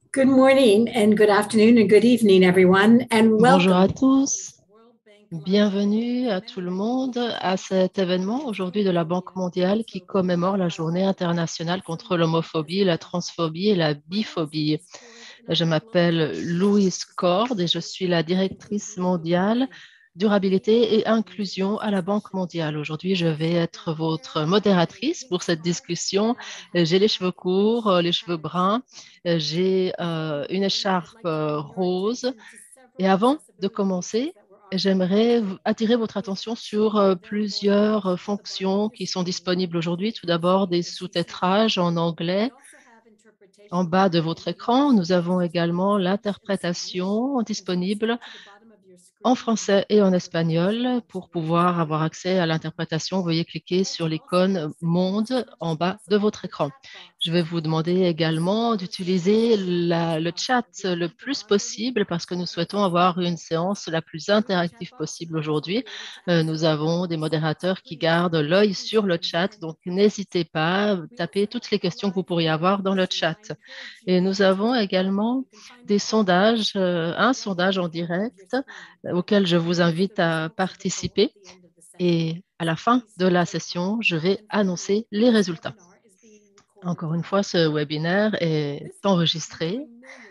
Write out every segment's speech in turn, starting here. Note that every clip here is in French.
Good morning and good afternoon and good evening, everyone, and Bonjour à welcome. tous, bienvenue à tout le monde à cet événement aujourd'hui de la Banque mondiale qui commémore la journée internationale contre l'homophobie, la transphobie et la biphobie. Je m'appelle Louise Cord et je suis la directrice mondiale durabilité et inclusion à la Banque mondiale. Aujourd'hui, je vais être votre modératrice pour cette discussion. J'ai les cheveux courts, les cheveux bruns, j'ai une écharpe rose. Et avant de commencer, j'aimerais attirer votre attention sur plusieurs fonctions qui sont disponibles aujourd'hui. Tout d'abord, des sous-titrages en anglais. En bas de votre écran, nous avons également l'interprétation disponible en français et en espagnol. Pour pouvoir avoir accès à l'interprétation, veuillez cliquer sur l'icône Monde en bas de votre écran. Je vais vous demander également d'utiliser le chat le plus possible parce que nous souhaitons avoir une séance la plus interactive possible aujourd'hui. Nous avons des modérateurs qui gardent l'œil sur le chat, donc n'hésitez pas à taper toutes les questions que vous pourriez avoir dans le chat. Et nous avons également des sondages, un sondage en direct auquel je vous invite à participer. Et à la fin de la session, je vais annoncer les résultats. Encore une fois, ce webinaire est enregistré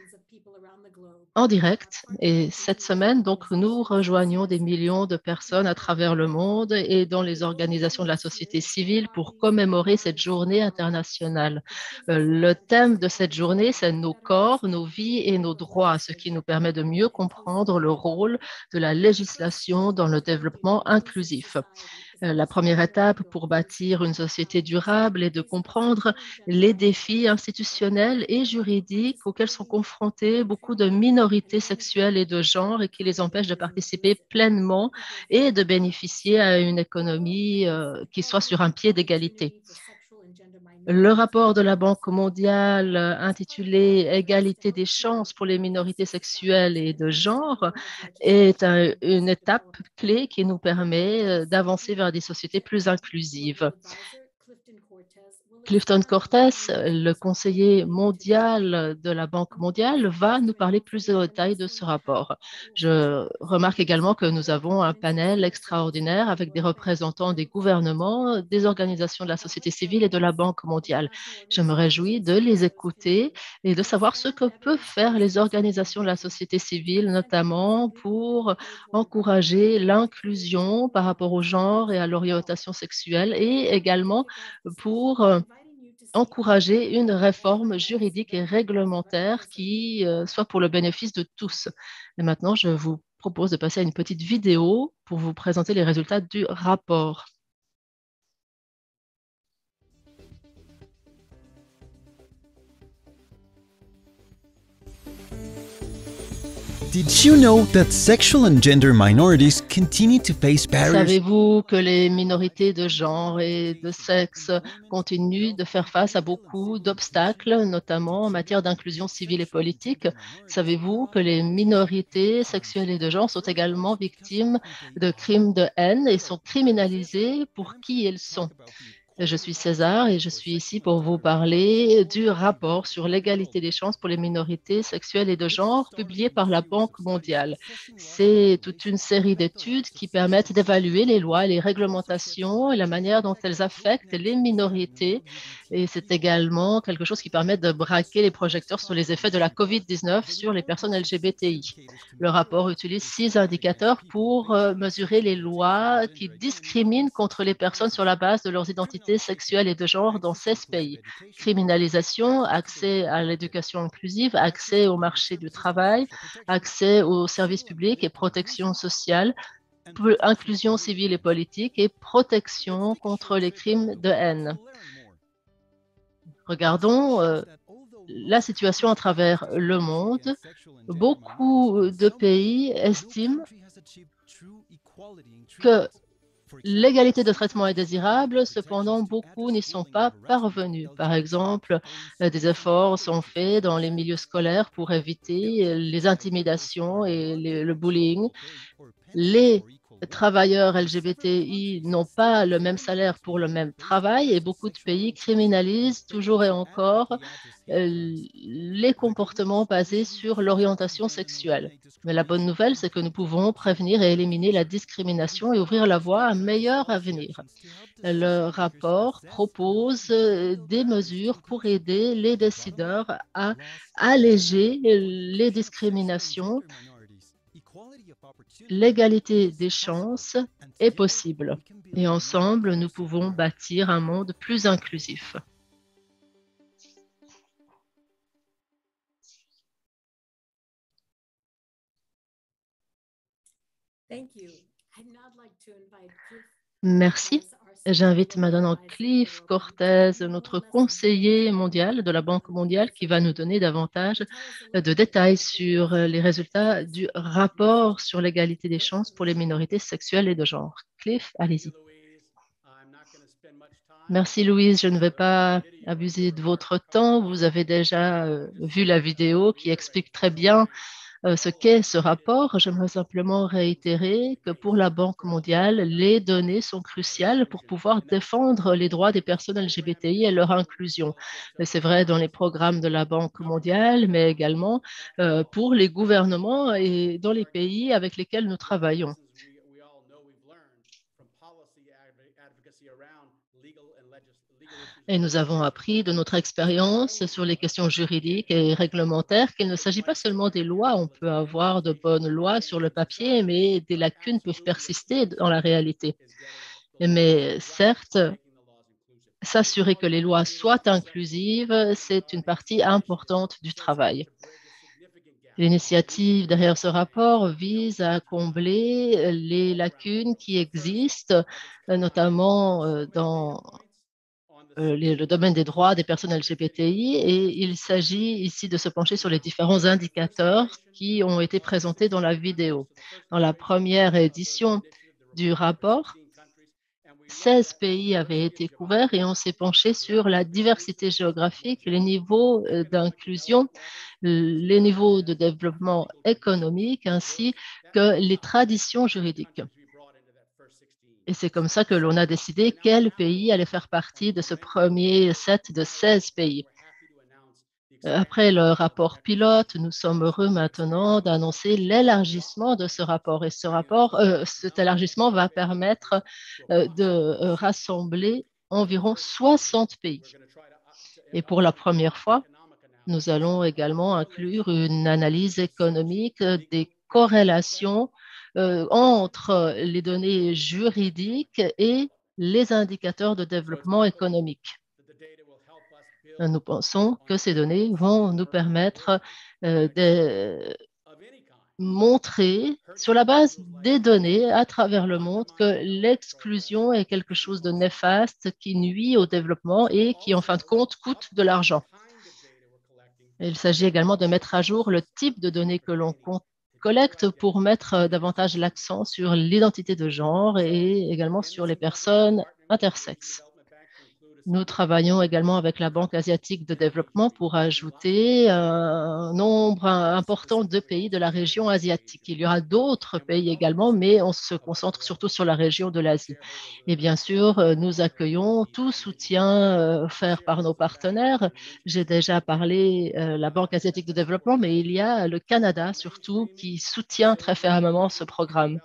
en direct et cette semaine, donc, nous rejoignons des millions de personnes à travers le monde et dans les organisations de la société civile pour commémorer cette journée internationale. Le thème de cette journée, c'est nos corps, nos vies et nos droits, ce qui nous permet de mieux comprendre le rôle de la législation dans le développement inclusif. La première étape pour bâtir une société durable est de comprendre les défis institutionnels et juridiques auxquels sont confrontées beaucoup de minorités sexuelles et de genre et qui les empêchent de participer pleinement et de bénéficier à une économie qui soit sur un pied d'égalité. Le rapport de la Banque mondiale intitulé Égalité des chances pour les minorités sexuelles et de genre est une étape clé qui nous permet d'avancer vers des sociétés plus inclusives. Clifton Cortés, le conseiller mondial de la Banque mondiale, va nous parler plus en détail de ce rapport. Je remarque également que nous avons un panel extraordinaire avec des représentants des gouvernements, des organisations de la société civile et de la Banque mondiale. Je me réjouis de les écouter et de savoir ce que peuvent faire les organisations de la société civile, notamment pour encourager l'inclusion par rapport au genre et à l'orientation sexuelle et également pour encourager une réforme juridique et réglementaire qui soit pour le bénéfice de tous. Et maintenant, je vous propose de passer à une petite vidéo pour vous présenter les résultats du rapport. Did you know that sexual and gender minorities continue to face barriers? Savez-vous que les minorités de genre et de sexe continuent de faire face à beaucoup d'obstacles, notamment en matière d'inclusion civile et politique? Savez-vous que les minorités sexuelles et de genre sont également victimes de crimes de haine et sont criminalisées pour qui elles sont? Je suis César et je suis ici pour vous parler du rapport sur l'égalité des chances pour les minorités sexuelles et de genre publié par la Banque mondiale. C'est toute une série d'études qui permettent d'évaluer les lois et les réglementations et la manière dont elles affectent les minorités. Et c'est également quelque chose qui permet de braquer les projecteurs sur les effets de la COVID-19 sur les personnes LGBTI. Le rapport utilise 6 indicateurs pour mesurer les lois qui discriminent contre les personnes sur la base de leurs identités sexuelles et de genre dans 16 pays. Criminalisation, accès à l'éducation inclusive, accès au marché du travail, accès aux services publics et protection sociale, inclusion civile et politique et protection contre les crimes de haine. Regardons la situation à travers le monde. Beaucoup de pays estiment que l'égalité de traitement est désirable, cependant, beaucoup n'y sont pas parvenus. Par exemple, des efforts sont faits dans les milieux scolaires pour éviter les intimidations et le bullying. Les travailleurs LGBTI n'ont pas le même salaire pour le même travail et beaucoup de pays criminalisent toujours et encore les comportements basés sur l'orientation sexuelle. Mais la bonne nouvelle, c'est que nous pouvons prévenir et éliminer la discrimination et ouvrir la voie à un meilleur avenir. Le rapport propose des mesures pour aider les décideurs à alléger les discriminations. L'égalité des chances est possible et ensemble, nous pouvons bâtir un monde plus inclusif. Merci. J'invite maintenant Cliff Cortez, notre conseiller mondial de la Banque mondiale, qui va nous donner davantage de détails sur les résultats du rapport sur l'égalité des chances pour les minorités sexuelles et de genre. Cliff, allez-y. Merci Louise, je ne vais pas abuser de votre temps. Vous avez déjà vu la vidéo qui explique très bien ce qu'est ce rapport. J'aimerais simplement réitérer que pour la Banque mondiale, les données sont cruciales pour pouvoir défendre les droits des personnes LGBTI et leur inclusion. C'est vrai dans les programmes de la Banque mondiale, mais également pour les gouvernements et dans les pays avec lesquels nous travaillons. Et nous avons appris de notre expérience sur les questions juridiques et réglementaires qu'il ne s'agit pas seulement des lois. On peut avoir de bonnes lois sur le papier, mais des lacunes peuvent persister dans la réalité. Mais certes, s'assurer que les lois soient inclusives, c'est une partie importante du travail. L'initiative derrière ce rapport vise à combler les lacunes qui existent, notamment dans le domaine des droits des personnes LGBTI et il s'agit ici de se pencher sur les différents indicateurs qui ont été présentés dans la vidéo. Dans la première édition du rapport, 16 pays avaient été couverts et on s'est penché sur la diversité géographique, les niveaux d'inclusion, les niveaux de développement économique ainsi que les traditions juridiques. Et c'est comme ça que l'on a décidé quel pays allait faire partie de ce premier set de 16 pays. Après le rapport pilote, nous sommes heureux maintenant d'annoncer l'élargissement de ce rapport. Et cet élargissement va permettre de rassembler environ 60 pays. Et pour la première fois, nous allons également inclure une analyse économique des corrélations entre les données juridiques et les indicateurs de développement économique. Nous pensons que ces données vont nous permettre de montrer, sur la base des données à travers le monde, que l'exclusion est quelque chose de néfaste qui nuit au développement et qui, en fin de compte, coûte de l'argent. Il s'agit également de mettre à jour le type de données que l'on collecte pour mettre davantage l'accent sur l'identité de genre et également sur les personnes intersexes. Nous travaillons également avec la Banque asiatique de développement pour ajouter un nombre important de pays de la région asiatique. Il y aura d'autres pays également, mais on se concentre surtout sur la région de l'Asie. Et bien sûr, nous accueillons tout soutien offert par nos partenaires. J'ai déjà parlé de la Banque asiatique de développement, mais il y a le Canada surtout qui soutient très fermement ce programme.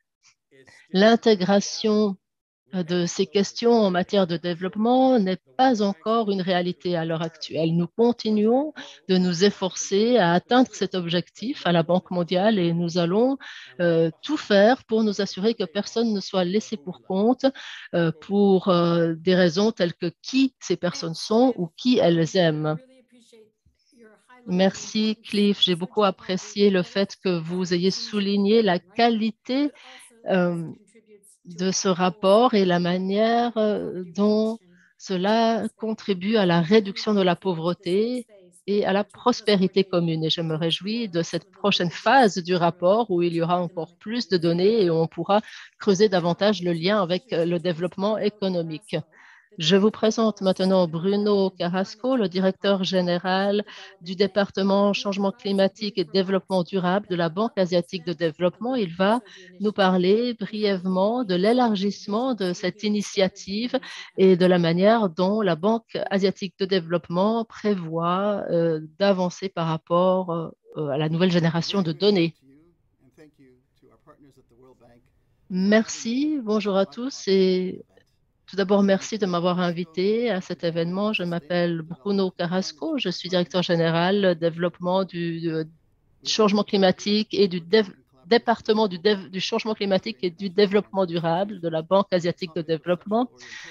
L'intégration de ces questions en matière de développement n'est pas encore une réalité à l'heure actuelle. Nous continuons de nous efforcer à atteindre cet objectif à la Banque mondiale et nous allons tout faire pour nous assurer que personne ne soit laissé pour compte pour des raisons telles que qui ces personnes sont ou qui elles aiment. Merci Cliff, j'ai beaucoup apprécié le fait que vous ayez souligné la qualité de ce rapport et la manière dont cela contribue à la réduction de la pauvreté et à la prospérité commune. Et je me réjouis de cette prochaine phase du rapport où il y aura encore plus de données et où on pourra creuser davantage le lien avec le développement économique. Je vous présente maintenant Bruno Carrasco, le directeur général du département changement climatique et développement durable de la Banque asiatique de développement. Il va nous parler brièvement de l'élargissement de cette initiative et de la manière dont la Banque asiatique de développement prévoit d'avancer par rapport à la nouvelle génération de données. Merci, bonjour à tous et tout d'abord, merci de m'avoir invité à cet événement. Je m'appelle Bruno Carrasco, je suis directeur général développement du changement climatique et du département du changement climatique et du développement durable de la Banque asiatique de développement.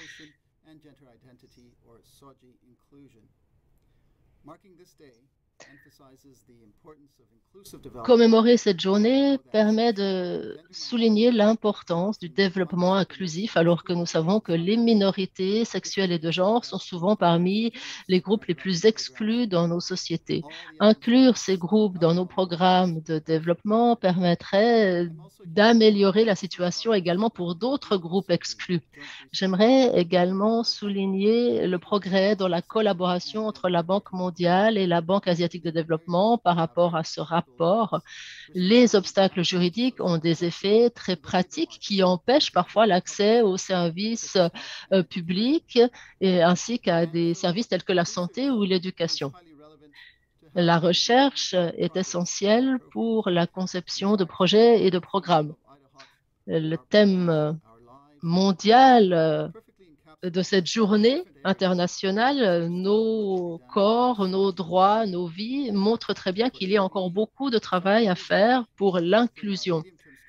Commémorer cette journée permet de souligner l'importance du développement inclusif, alors que nous savons que les minorités sexuelles et de genre sont souvent parmi les groupes les plus exclus dans nos sociétés. Inclure ces groupes dans nos programmes de développement permettrait d'améliorer la situation également pour d'autres groupes exclus. J'aimerais également souligner le progrès dans la collaboration entre la Banque mondiale et la Banque asiatique de développement par rapport à ce rapport. Les obstacles juridiques ont des effets très pratiques qui empêchent parfois l'accès aux services publics ainsi qu'à des services tels que la santé ou l'éducation. La recherche est essentielle pour la conception de projets et de programmes. Le thème mondial de cette journée internationale, nos corps, nos droits, nos vies montrent très bien qu'il y a encore beaucoup de travail à faire pour l'inclusion.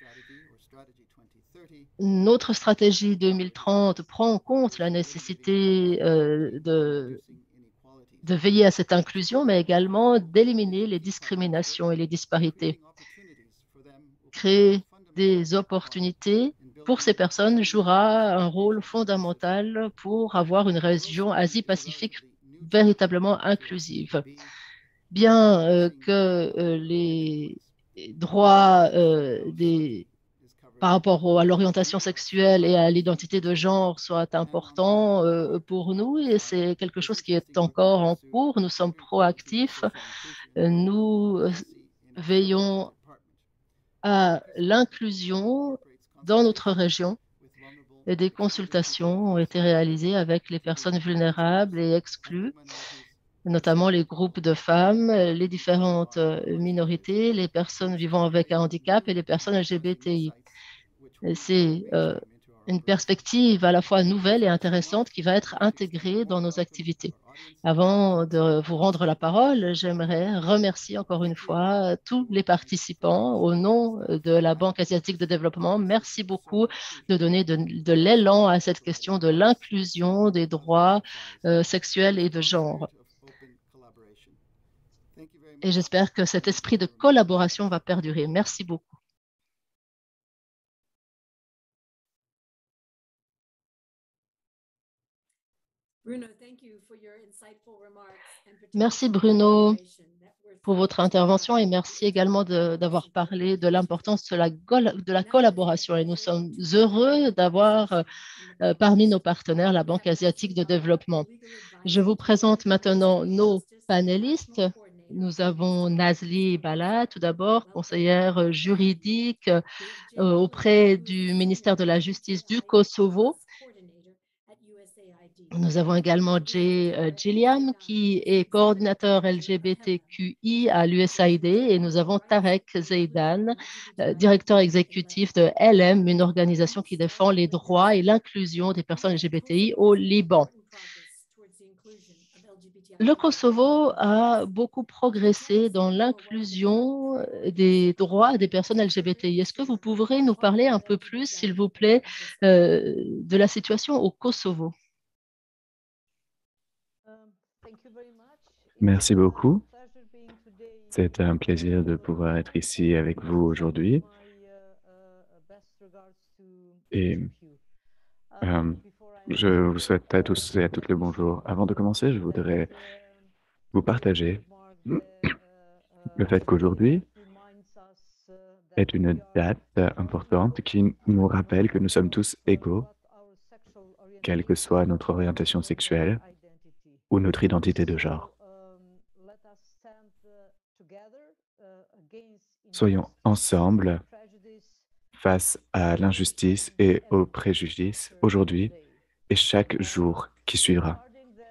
Notre stratégie 2030 prend en compte la nécessité de veiller à cette inclusion, mais également d'éliminer les discriminations et les disparités. Créer des opportunités pour ces personnes jouera un rôle fondamental pour avoir une région Asie-Pacifique véritablement inclusive. Bien que les droits par rapport à l'orientation sexuelle et à l'identité de genre soient importants pour nous et c'est quelque chose qui est encore en cours. Nous sommes proactifs. Nous veillons à l'inclusion dans notre région et des consultations ont été réalisées avec les personnes vulnérables et exclues, notamment les groupes de femmes, les différentes minorités, les personnes vivant avec un handicap et les personnes LGBTI. C'est une perspective à la fois nouvelle et intéressante qui va être intégrée dans nos activités. Avant de vous rendre la parole, j'aimerais remercier encore une fois tous les participants au nom de la Banque asiatique de développement. Merci beaucoup de donner de l'élan à cette question de l'inclusion des droits sexuels et de genre. Et j'espère que cet esprit de collaboration va perdurer. Merci beaucoup. Merci Bruno pour votre intervention et merci également d'avoir parlé de l'importance de la collaboration. Et nous sommes heureux d'avoir parmi nos partenaires la Banque asiatique de développement. Je vous présente maintenant nos panélistes. Nous avons Nazli Bala, tout d'abord, conseillère juridique auprès du ministère de la Justice du Kosovo. Nous avons également Jay Gilliam, qui est coordinateur LGBTQI à l'USAID, et nous avons Tarek Zeidan, directeur exécutif de LM, une organisation qui défend les droits et l'inclusion des personnes LGBTI au Liban. Le Kosovo a beaucoup progressé dans l'inclusion des droits des personnes LGBTI. Est-ce que vous pourrez nous parler un peu plus, s'il vous plaît, de la situation au Kosovo? Merci beaucoup. C'est un plaisir de pouvoir être ici avec vous aujourd'hui. Et je vous souhaite à tous et à toutes le bonjour. Avant de commencer, je voudrais vous partager le fait qu'aujourd'hui est une date importante qui nous rappelle que nous sommes tous égaux quelle que soit notre orientation sexuelle ou notre identité de genre. Soyons ensemble face à l'injustice et aux préjudices aujourd'hui et chaque jour qui suivra.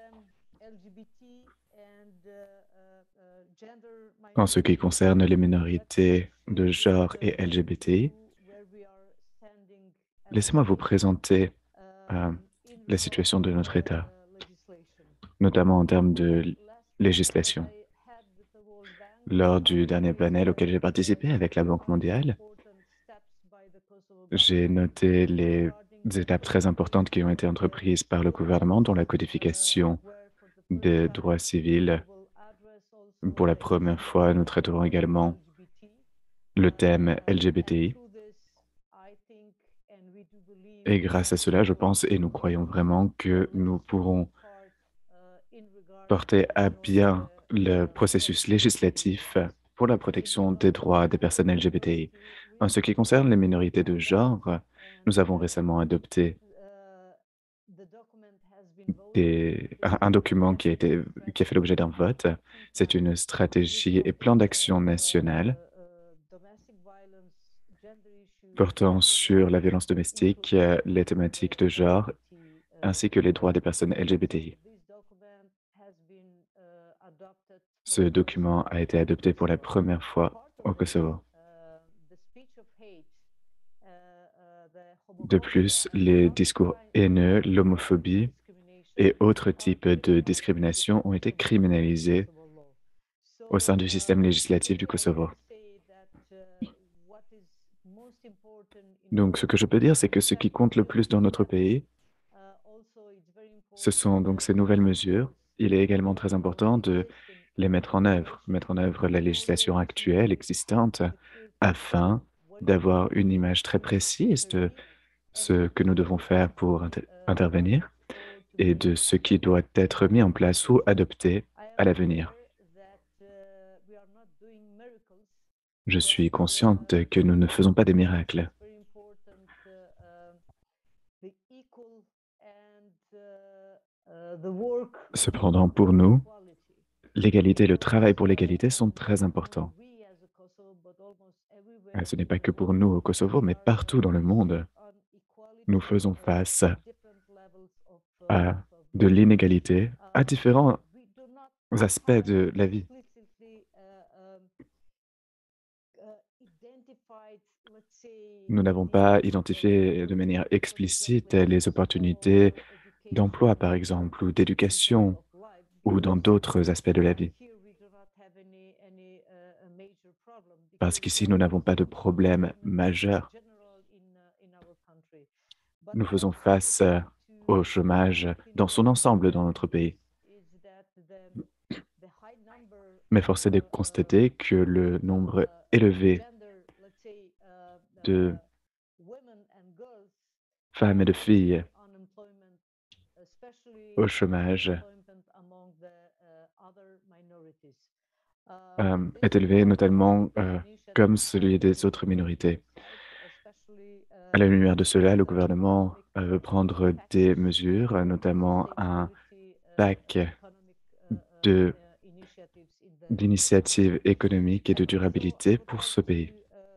En ce qui concerne les minorités de genre et LGBTI, laissez-moi vous présenter la situation de notre État, notamment en termes de législation. Lors du dernier panel auquel j'ai participé avec la Banque mondiale, j'ai noté les étapes très importantes qui ont été entreprises par le gouvernement, dont la codification des droits civils. Pour la première fois, nous traiterons également le thème LGBTI. Et grâce à cela, je pense, et nous croyons vraiment que nous pourrons porter à bien le processus législatif pour la protection des droits des personnes LGBTI. En ce qui concerne les minorités de genre, nous avons récemment adopté un document qui a fait l'objet d'un vote. C'est une stratégie et plan d'action national portant sur la violence domestique, les thématiques de genre, ainsi que les droits des personnes LGBTI. Ce document a été adopté pour la première fois au Kosovo. De plus, les discours haineux, l'homophobie et autres types de discrimination ont été criminalisés au sein du système législatif du Kosovo. Donc, ce que je peux dire, c'est que ce qui compte le plus dans notre pays, ce sont donc ces nouvelles mesures. Il est également très important de les mettre en œuvre la législation actuelle, existante, afin d'avoir une image très précise de ce que nous devons faire pour intervenir et de ce qui doit être mis en place ou adopté à l'avenir. Je suis consciente que nous ne faisons pas des miracles. Cependant, pour nous, l'égalité et le travail pour l'égalité sont très importants. Ce n'est pas que pour nous au Kosovo, mais partout dans le monde. Nous faisons face à de l'inégalité, à différents aspects de la vie. Nous n'avons pas identifié de manière explicite les opportunités d'emploi, par exemple, ou d'éducation, ou dans d'autres aspects de la vie. Parce qu'ici, nous n'avons pas de problème majeur. Nous faisons face au chômage dans son ensemble dans notre pays. Mais force est de constater que le nombre élevé de femmes et de filles au chômage est élevé, notamment comme celui des autres minorités. À la lumière de cela, le gouvernement veut prendre des mesures, notamment un pack d'initiatives économiques et de durabilité pour ce pays.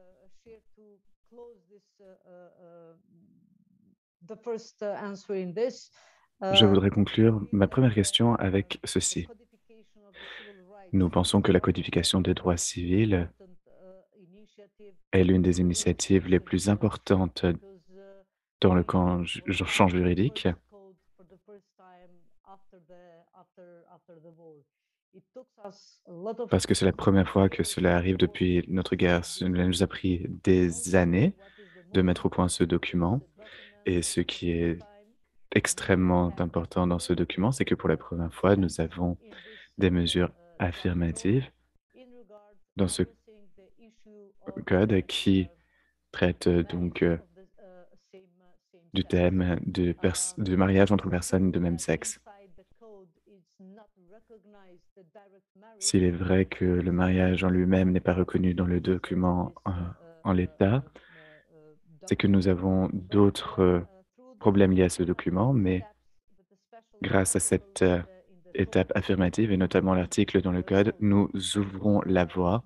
Je voudrais conclure ma première question avec ceci. Nous pensons que la codification des droits civils est l'une des initiatives les plus importantes dans le champ juridique. Parce que c'est la première fois que cela arrive depuis notre guerre. Cela nous a pris des années de mettre au point ce document. Et ce qui est extrêmement important dans ce document, c'est que pour la première fois, nous avons des mesures affirmatives dans ce code qui traite donc du thème du mariage entre personnes de même sexe. S'il est vrai que le mariage en lui-même n'est pas reconnu dans le document en l'état, c'est que nous avons d'autres problèmes liés à ce document, mais Grâce à cette étape affirmative et notamment l'article dans le code, nous ouvrons la voie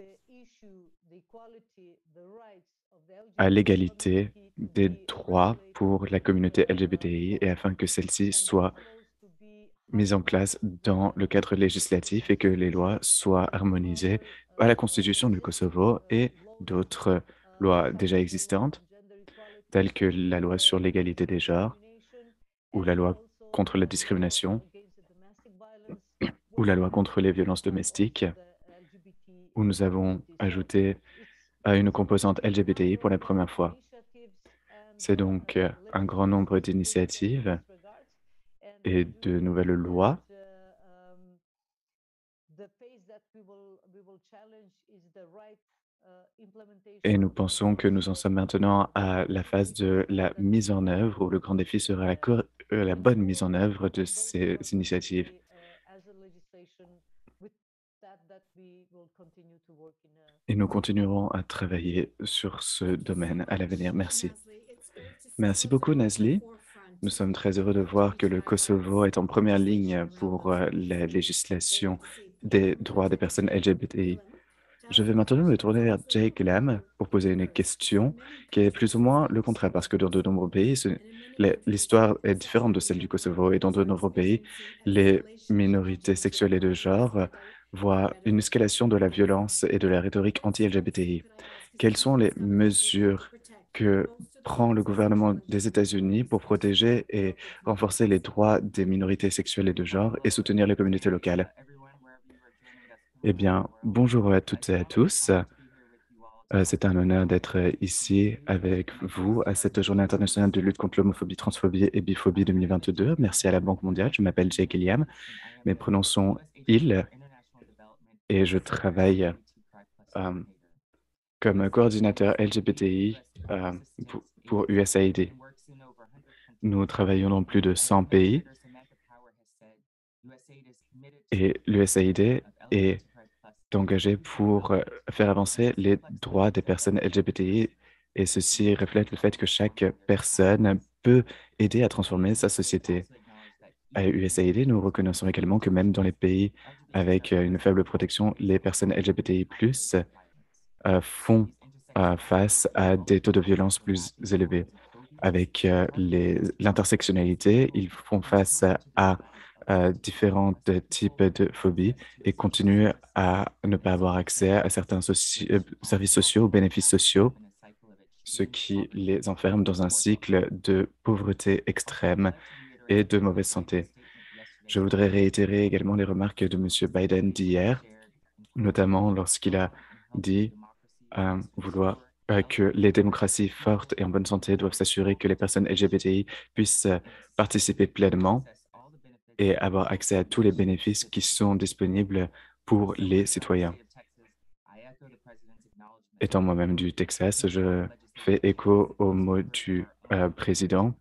à l'égalité des droits pour la communauté LGBTI et afin que celle-ci soit mise en place dans le cadre législatif et que les lois soient harmonisées à la Constitution du Kosovo et d'autres lois déjà existantes, telles que la loi sur l'égalité des genres ou la loi contre la discrimination ou la loi contre les violences domestiques, où nous avons ajouté une composante LGBTI pour la première fois. C'est donc un grand nombre d'initiatives et de nouvelles lois. Et nous pensons que nous en sommes maintenant à la phase de la mise en œuvre, où le grand défi sera la bonne mise en œuvre de ces initiatives. Et nous continuerons à travailler sur ce domaine à l'avenir. Merci. Merci beaucoup, Nazli. Nous sommes très heureux de voir que le Kosovo est en première ligne pour la législation des droits des personnes LGBTI. Je vais maintenant me tourner vers Jake Lam pour poser une question qui est plus ou moins le contraire, parce que dans de nombreux pays, l'histoire est différente de celle du Kosovo, et dans de nombreux pays, les minorités sexuelles et de genre voient une escalation de la violence et de la rhétorique anti-LGBTI. Quelles sont les mesures que prend le gouvernement des États-Unis pour protéger et renforcer les droits des minorités sexuelles et de genre et soutenir les communautés locales? Eh bien, bonjour à toutes et à tous. C'est un honneur d'être ici avec vous à cette Journée internationale de lutte contre l'homophobie, transphobie et biphobie 2022. Merci à la Banque mondiale. Je m'appelle Jake Liam. Mes pronoms sont il et je travaille comme coordinateur LGBTI pour USAID. Nous travaillons dans plus de 100 pays et l'USAID est engagé pour faire avancer les droits des personnes LGBTI et ceci reflète le fait que chaque personne peut aider à transformer sa société. À USAID, nous reconnaissons également que même dans les pays avec une faible protection, les personnes LGBTI+, font face à des taux de violence plus élevés. Avec l'intersectionnalité, ils font face à différents types de phobies et continuent à ne pas avoir accès à certains services sociaux ou bénéfices sociaux, ce qui les enferme dans un cycle de pauvreté extrême et de mauvaise santé. Je voudrais réitérer également les remarques de M. Biden d'hier, notamment lorsqu'il a dit vouloir que les démocraties fortes et en bonne santé doivent s'assurer que les personnes LGBTI puissent participer pleinement et avoir accès à tous les bénéfices qui sont disponibles pour les citoyens. Étant moi-même du Texas, je fais écho aux mots du président.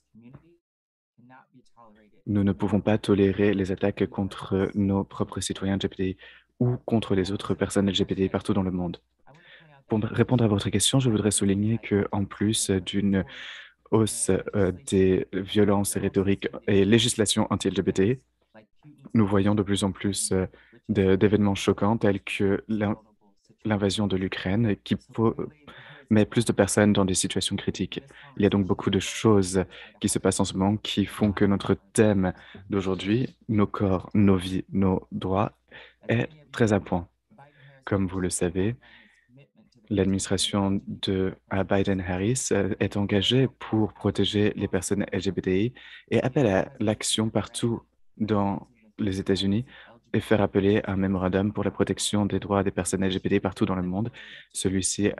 Nous ne pouvons pas tolérer les attaques contre nos propres citoyens LGBTI ou contre les autres personnes LGBTI partout dans le monde. Pour répondre à votre question, je voudrais souligner qu'en plus d'une hausse des violences rhétoriques et législations anti-LGBT, nous voyons de plus en plus d'événements choquants tels que l'invasion de l'Ukraine qui met plus de personnes dans des situations critiques. Il y a donc beaucoup de choses qui se passent en ce moment qui font que notre thème d'aujourd'hui, nos corps, nos vies, nos droits, est très à point. Comme vous le savez, l'administration de Biden-Harris est engagée pour protéger les personnes LGBTI et appelle à l'action partout dans les États-Unis et faire appeler un mémorandum pour la protection des droits des personnes LGBTI partout dans le monde. Celui-ci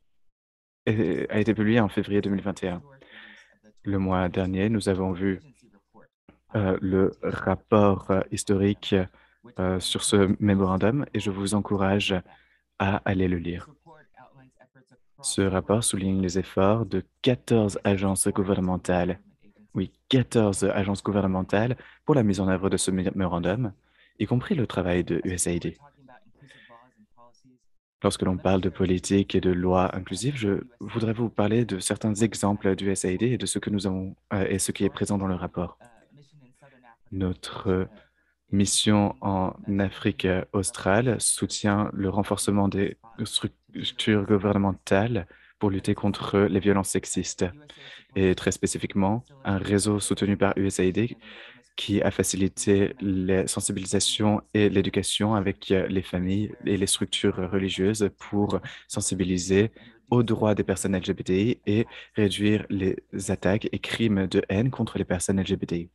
a été publié en février 2021. Le mois dernier, nous avons vu le rapport historique sur ce mémorandum et je vous encourage à aller le lire. Ce rapport souligne les efforts de 14 agences gouvernementales, oui, 14 agences gouvernementales pour la mise en œuvre de ce mémorandum, y compris le travail de USAID. Lorsque l'on parle de politique et de lois inclusives, je voudrais vous parler de certains exemples du USAID et de ce que nous avons et ce qui est présent dans le rapport. Notre mission en Afrique australe soutient le renforcement des structures gouvernementales pour lutter contre les violences sexistes et très spécifiquement un réseau soutenu par USAID qui a facilité la sensibilisation et l'éducation avec les familles et les structures religieuses pour sensibiliser aux droits des personnes LGBTI et réduire les attaques et crimes de haine contre les personnes LGBTI.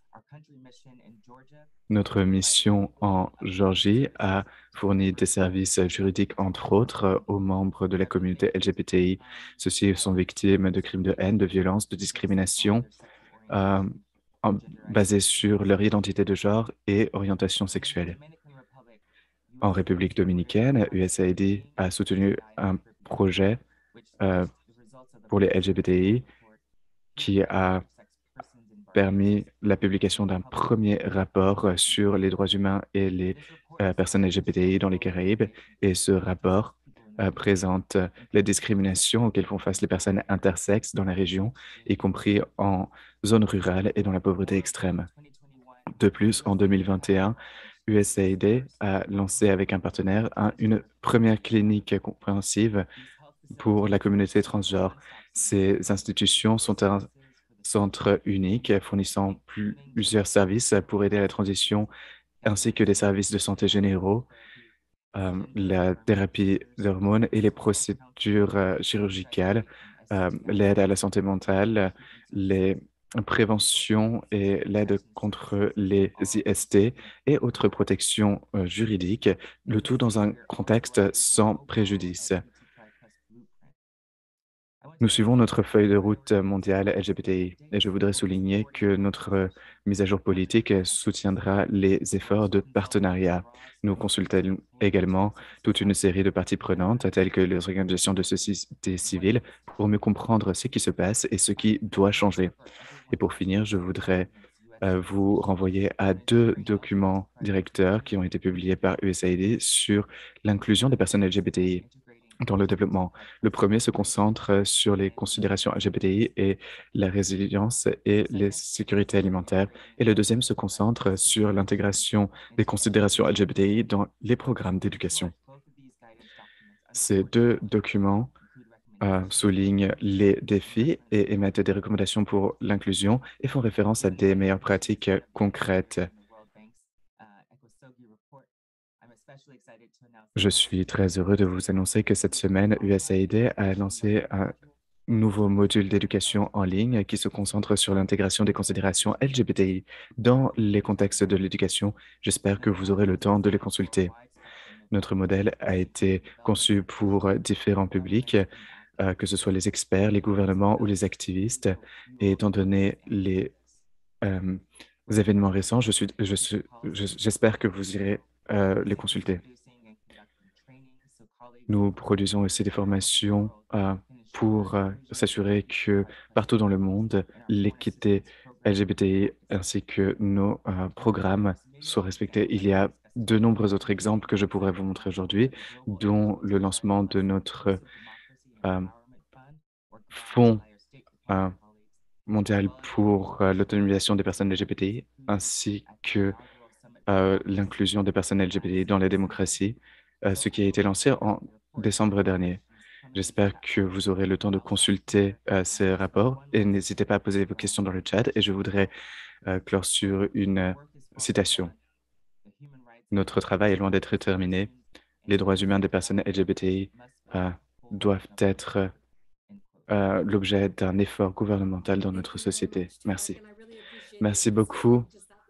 Notre mission en Géorgie a fourni des services juridiques, entre autres, aux membres de la communauté LGBTI. Ceux-ci sont victimes de crimes de haine, de violence, de discrimination euh, basés sur leur identité de genre et orientation sexuelle. En République dominicaine, USAID a soutenu un projet pour les LGBTI qui a permis la publication d'un premier rapport sur les droits humains et les personnes LGBTI dans les Caraïbes. Et ce rapport présente les discriminations auxquelles font face les personnes intersexes dans la région, y compris en zone rurale et dans la pauvreté extrême. De plus, en 2021, USAID a lancé avec un partenaire une première clinique compréhensive pour la communauté transgenre. Ces institutions sont un centre unique fournissant plusieurs services pour aider à la transition ainsi que des services de santé généraux, la thérapie d'hormones et les procédures chirurgicales, l'aide à la santé mentale, les préventions et l'aide contre les IST et autres protections juridiques, le tout dans un contexte sans préjudice. Nous suivons notre feuille de route mondiale LGBTI et je voudrais souligner que notre mise à jour politique soutiendra les efforts de partenariat. Nous consultons également toute une série de parties prenantes, telles que les organisations de société civile, pour mieux comprendre ce qui se passe et ce qui doit changer. Et pour finir, je voudrais vous renvoyer à 2 documents directeurs qui ont été publiés par USAID sur l'inclusion des personnes LGBTI dans le développement. Le premier se concentre sur les considérations LGBTI et la résilience et les sécurités alimentaires. Et le deuxième se concentre sur l'intégration des considérations LGBTI dans les programmes d'éducation. Ces 2 documents soulignent les défis et émettent des recommandations pour l'inclusion et font référence à des meilleures pratiques concrètes. Je suis très heureux de vous annoncer que cette semaine, USAID a lancé un nouveau module d'éducation en ligne qui se concentre sur l'intégration des considérations LGBTI dans les contextes de l'éducation. J'espère que vous aurez le temps de les consulter. Notre modèle a été conçu pour différents publics, que ce soit les experts, les gouvernements ou les activistes. Et étant donné les événements récents, j'espère que vous irez les consulter. Nous produisons aussi des formations pour s'assurer que partout dans le monde, l'équité LGBTI ainsi que nos programmes soient respectés. Il y a de nombreux autres exemples que je pourrais vous montrer aujourd'hui, dont le lancement de notre fonds mondial pour l'autonomisation des personnes LGBTI, ainsi que l'inclusion des personnes LGBTI dans la démocratie, ce qui a été lancé en décembre dernier. J'espère que vous aurez le temps de consulter ces rapports et n'hésitez pas à poser vos questions dans le chat et je voudrais clore sur une citation. Notre travail est loin d'être terminé. Les droits humains des personnes LGBTI doivent être l'objet d'un effort gouvernemental dans notre société. Merci. Merci beaucoup.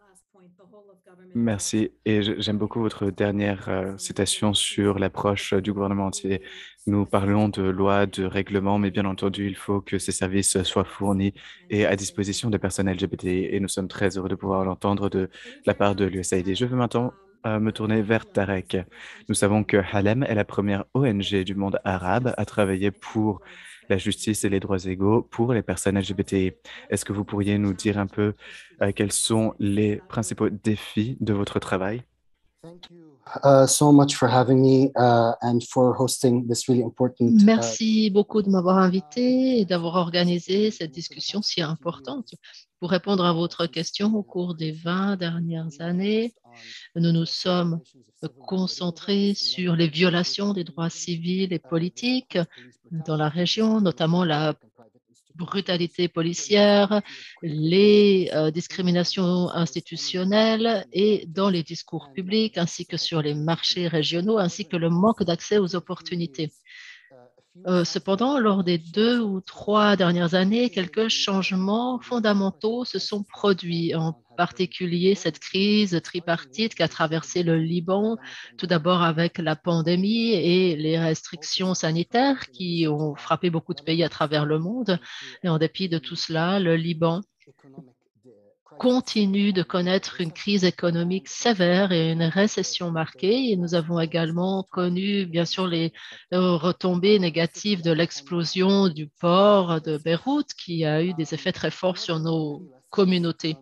Merci. Et j'aime beaucoup votre dernière citation sur l'approche du gouvernement entier. Nous parlons de lois, de règlements, mais bien entendu, il faut que ces services soient fournis et à disposition des personnes LGBTI. Et nous sommes très heureux de pouvoir l'entendre de la part de l'USAID. Je veux maintenant me tourner vers Tarek. Nous savons que Halem est la première ONG du monde arabe à travailler pour la justice et les droits égaux pour les personnes LGBTI. Est-ce que vous pourriez nous dire un peu quels sont les principaux défis de votre travail? so much for having me and for hosting this really important. Merci beaucoup de m'avoir invité et d'avoir organisé cette discussion si importante. Pour répondre à votre question, au cours des 20 dernières années, nous nous sommes concentrés sur les violations des droits civils et politiques dans la région, notamment la brutalité policière, les discriminations institutionnelles et dans les discours publics, ainsi que sur les marchés régionaux, ainsi que le manque d'accès aux opportunités. Cependant, lors des 2 ou 3 dernières années, quelques changements fondamentaux se sont produits, en particulier cette crise tripartite qui a traversé le Liban, tout d'abord avec la pandémie et les restrictions sanitaires qui ont frappé beaucoup de pays à travers le monde. Et en dépit de tout cela, le Liban continue de connaître une crise économique sévère et une récession marquée. Et nous avons également connu, bien sûr, les retombées négatives de l'explosion du port de Beyrouth, qui a eu des effets très forts sur nos communautés.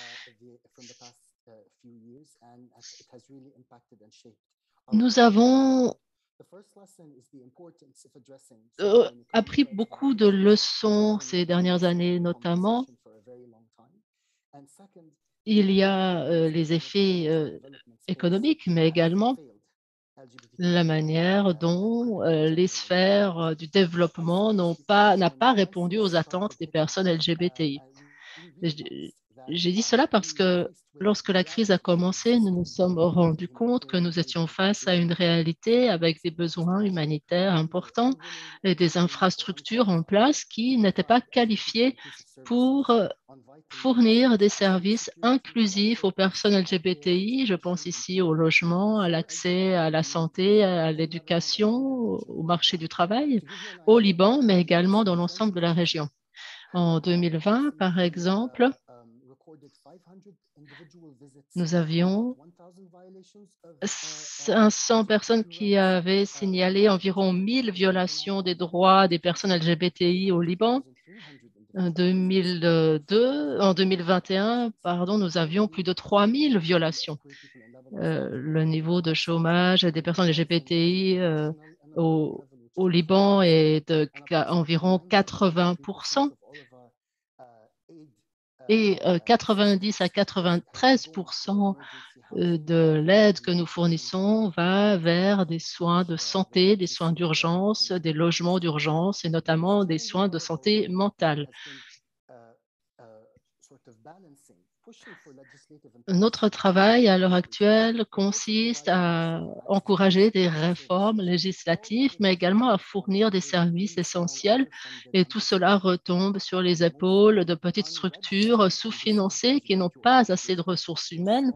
Nous avons appris beaucoup de leçons ces dernières années, notamment il y a les effets économiques, mais également la manière dont les sphères du développement n'a pas répondu aux attentes des personnes LGBTI. J'ai dit cela parce que lorsque la crise a commencé, nous nous sommes rendus compte que nous étions face à une réalité avec des besoins humanitaires importants et des infrastructures en place qui n'étaient pas qualifiées pour fournir des services inclusifs aux personnes LGBTI. Je pense ici au logement, à l'accès à la santé, à l'éducation, au marché du travail, au Liban, mais également dans l'ensemble de la région. En 2020, par exemple, nous avions 500 personnes qui avaient signalé environ 1000 violations des droits des personnes LGBTI au Liban. En 2021, nous avions plus de 3000 violations. Le niveau de chômage des personnes LGBTI au Liban est d'environ 80%. Et 90 à 93% de l'aide que nous fournissons va vers des soins de santé, des soins d'urgence, des logements d'urgence et notamment des soins de santé mentale. Notre travail à l'heure actuelle consiste à encourager des réformes législatives, mais également à fournir des services essentiels. Et tout cela retombe sur les épaules de petites structures sous-financées qui n'ont pas assez de ressources humaines.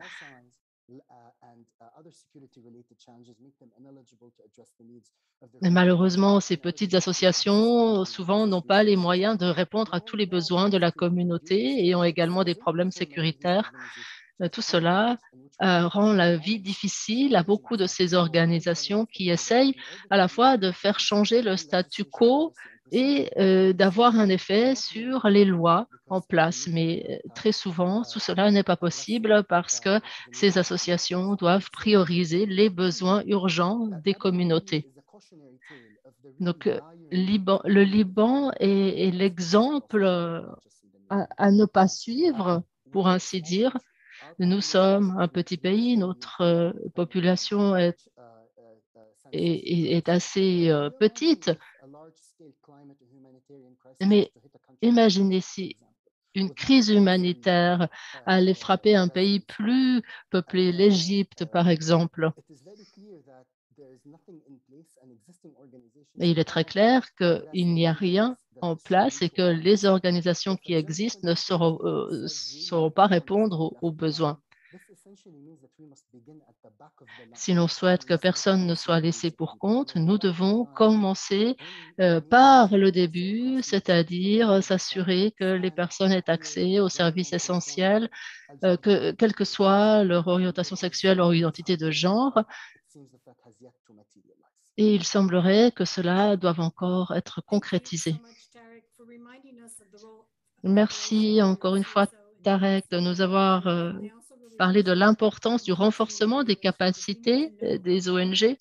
Et malheureusement, ces petites associations, souvent, n'ont pas les moyens de répondre à tous les besoins de la communauté et ont également des problèmes sécuritaires. Tout cela rend la vie difficile à beaucoup de ces organisations qui essayent à la fois de faire changer le statu quo et d'avoir un effet sur les lois en place. Mais très souvent, tout cela n'est pas possible parce que ces associations doivent prioriser les besoins urgents des communautés. Donc, le Liban est l'exemple à ne pas suivre, pour ainsi dire. Nous sommes un petit pays, notre population est assez petite. Mais imaginez si une crise humanitaire allait frapper un pays plus peuplé, l'Égypte par exemple. Et il est très clair qu'il n'y a rien en place et que les organisations qui existent ne sauront pas répondre aux besoins. Si l'on souhaite que personne ne soit laissé pour compte, nous devons commencer par le début, c'est-à-dire s'assurer que les personnes aient accès aux services essentiels, quelle que soit leur orientation sexuelle ou identité de genre. Et il semblerait que cela doive encore être concrétisé. Merci encore une fois, Tarek, de nous avoir parler de l'importance du renforcement des capacités des ONG.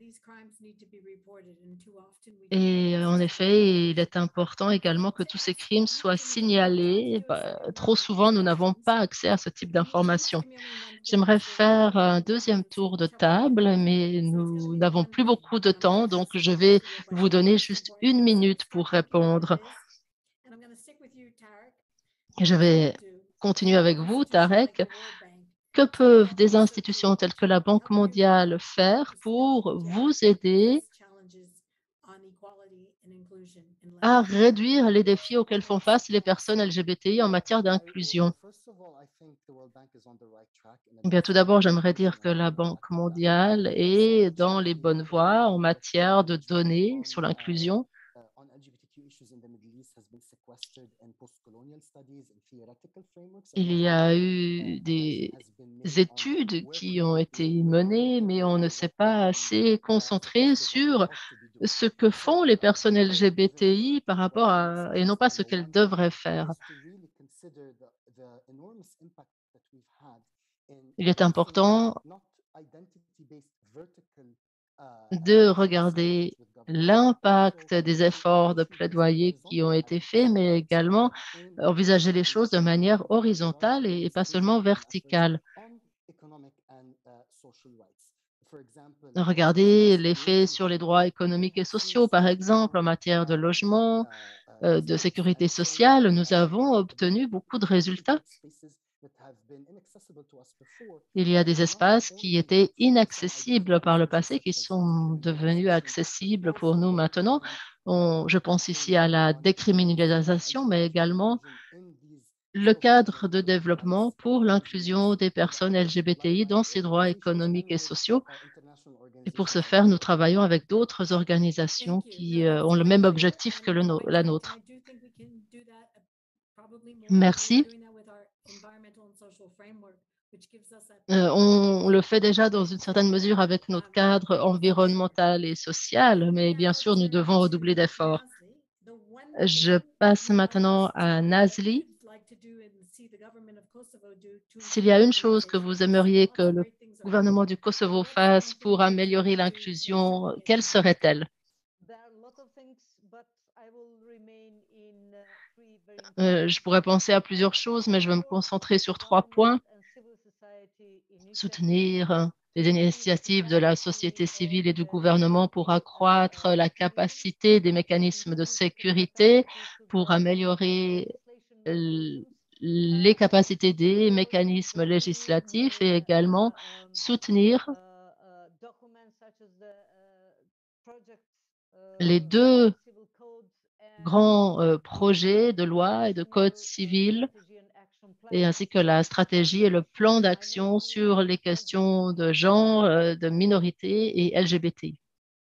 Et en effet, il est important également que tous ces crimes soient signalés. Trop souvent, nous n'avons pas accès à ce type d'informations. J'aimerais faire un deuxième tour de table, mais nous n'avons plus beaucoup de temps, donc je vais vous donner juste 1 minute pour répondre. Je vais continuer avec vous, Tarek. Que peuvent des institutions telles que la Banque mondiale faire pour vous aider à réduire les défis auxquels font face les personnes LGBTI en matière d'inclusion? Bien, tout d'abord, j'aimerais dire que la Banque mondiale est dans les bonnes voies en matière de données sur l'inclusion. Il y a eu des études qui ont été menées, mais on ne s'est pas assez concentré sur ce que font les personnes LGBTI par rapport à, et non pas ce qu'elles devraient faire. Il est important de regarder l'impact des efforts de plaidoyer qui ont été faits, mais également envisager les choses de manière horizontale et pas seulement verticale. Regarder l'effet sur les droits économiques et sociaux, par exemple, en matière de logement, de sécurité sociale, nous avons obtenu beaucoup de résultats. Il y a des espaces qui étaient inaccessibles par le passé, qui sont devenus accessibles pour nous maintenant. Je pense ici à la décriminalisation, mais également le cadre de développement pour l'inclusion des personnes LGBTI dans ces droits économiques et sociaux. Et pour ce faire, nous travaillons avec d'autres organisations qui ont le même objectif que la nôtre. Merci. On le fait déjà dans une certaine mesure avec notre cadre environnemental et social, mais bien sûr, nous devons redoubler d'efforts. Je passe maintenant à Nazli. S'il y a une chose que vous aimeriez que le gouvernement du Kosovo fasse pour améliorer l'inclusion, quelle serait-elle? Je pourrais penser à plusieurs choses, mais je vais me concentrer sur 3 points. Soutenir les initiatives de la société civile et du gouvernement pour accroître la capacité des mécanismes de sécurité, pour améliorer les capacités des mécanismes législatifs et également soutenir les 2 grands projets de loi et de code civil, et ainsi que la stratégie et le plan d'action sur les questions de genre, de minorité et LGBTI.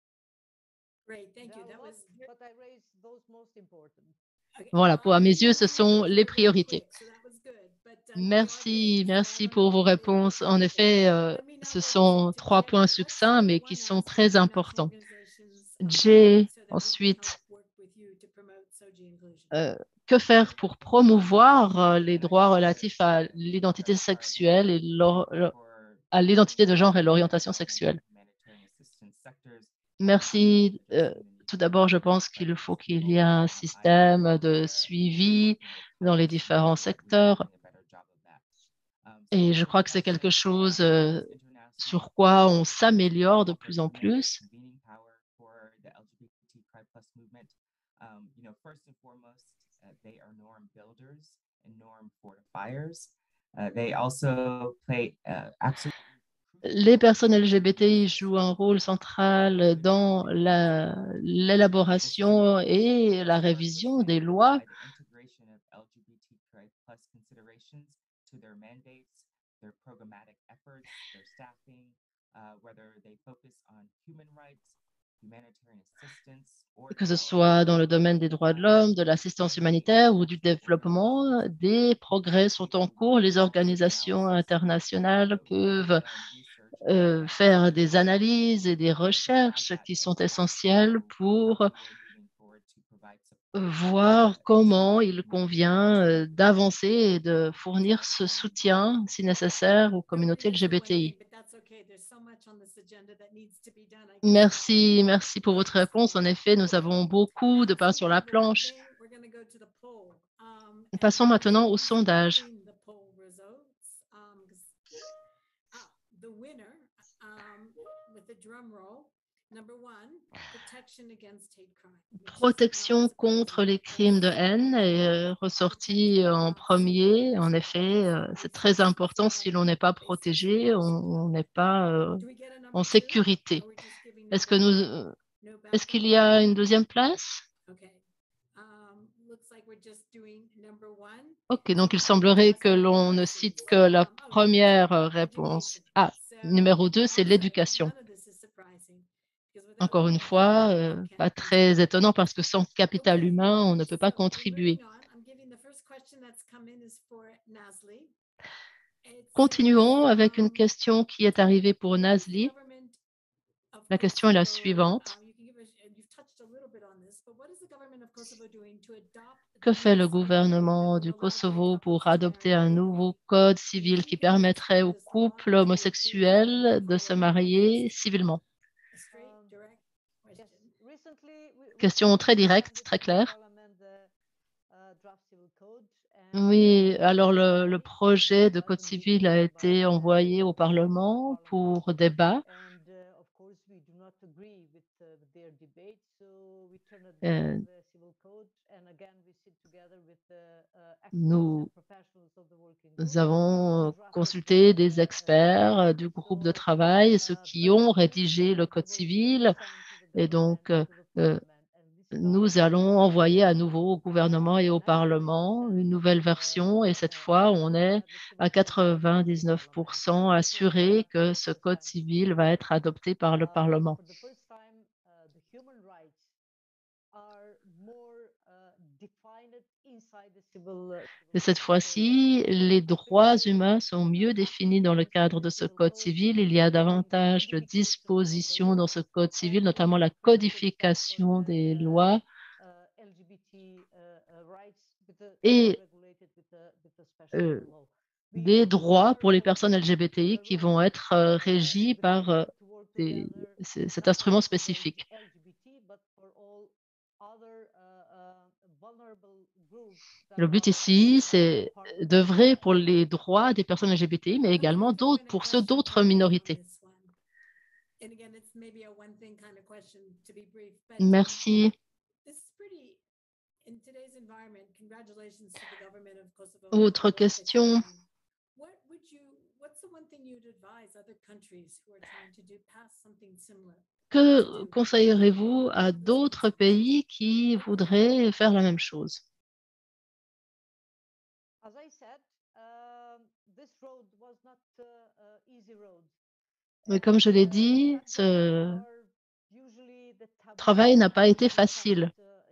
Voilà, à mes yeux, ce sont les priorités. Merci, merci pour vos réponses. En effet, ce sont 3 points succincts, mais qui sont très importants. Jay, ensuite, que faire pour promouvoir les droits relatifs à l'identité sexuelle et à l'identité de genre et l'orientation sexuelle? Merci. Tout d'abord, je pense qu'il faut qu'il y ait un système de suivi dans les différents secteurs. Et je crois que c'est quelque chose sur quoi on s'améliore de plus en plus. Les personnes LGBTI jouent un rôle central dans l'élaboration et la révision des lois. Que ce soit dans le domaine des droits de l'homme, de l'assistance humanitaire ou du développement, des progrès sont en cours. Les organisations internationales peuvent faire des analyses et des recherches qui sont essentielles pour voir comment il convient d'avancer et de fournir ce soutien, si nécessaire, aux communautés LGBTI. Merci, merci pour votre réponse. En effet, nous avons beaucoup de pain sur la planche. Passons maintenant au sondage. Protection contre les crimes de haine est ressorti en premier. En effet, c'est très important. Si l'on n'est pas protégé, on n'est pas en sécurité. Est-ce qu'il y a une deuxième place? OK, donc il semblerait que l'on ne cite que la première réponse. Ah, numéro 2, c'est l'éducation. Encore une fois, pas très étonnant parce que sans capital humain, on ne peut pas contribuer. Continuons avec une question qui est arrivée pour Nazli. La question est la suivante. Que fait le gouvernement du Kosovo pour adopter un nouveau code civil qui permettrait aux couples homosexuels de se marier civilement? Question très directe, très claire. Oui, alors le projet de code civil a été envoyé au Parlement pour débat. Nous avons consulté des experts du groupe de travail, ceux qui ont rédigé le code civil, et donc nous allons envoyer à nouveau au gouvernement et au Parlement une nouvelle version, et cette fois, on est à 99% assuré que ce code civil va être adopté par le Parlement. Et cette fois-ci, les droits humains sont mieux définis dans le cadre de ce code civil. Il y a davantage de dispositions dans ce code civil, notamment la codification des lois et des droits pour les personnes LGBTI qui vont être régis par cet instrument spécifique. Le but ici, c'est d'œuvrer pour les droits des personnes LGBTI, mais également pour ceux d'autres minorités. Merci. Autre question? Que conseillerez-vous à d'autres pays qui voudraient faire la même chose? Mais comme je l'ai dit, ce travail n'a pas été facile.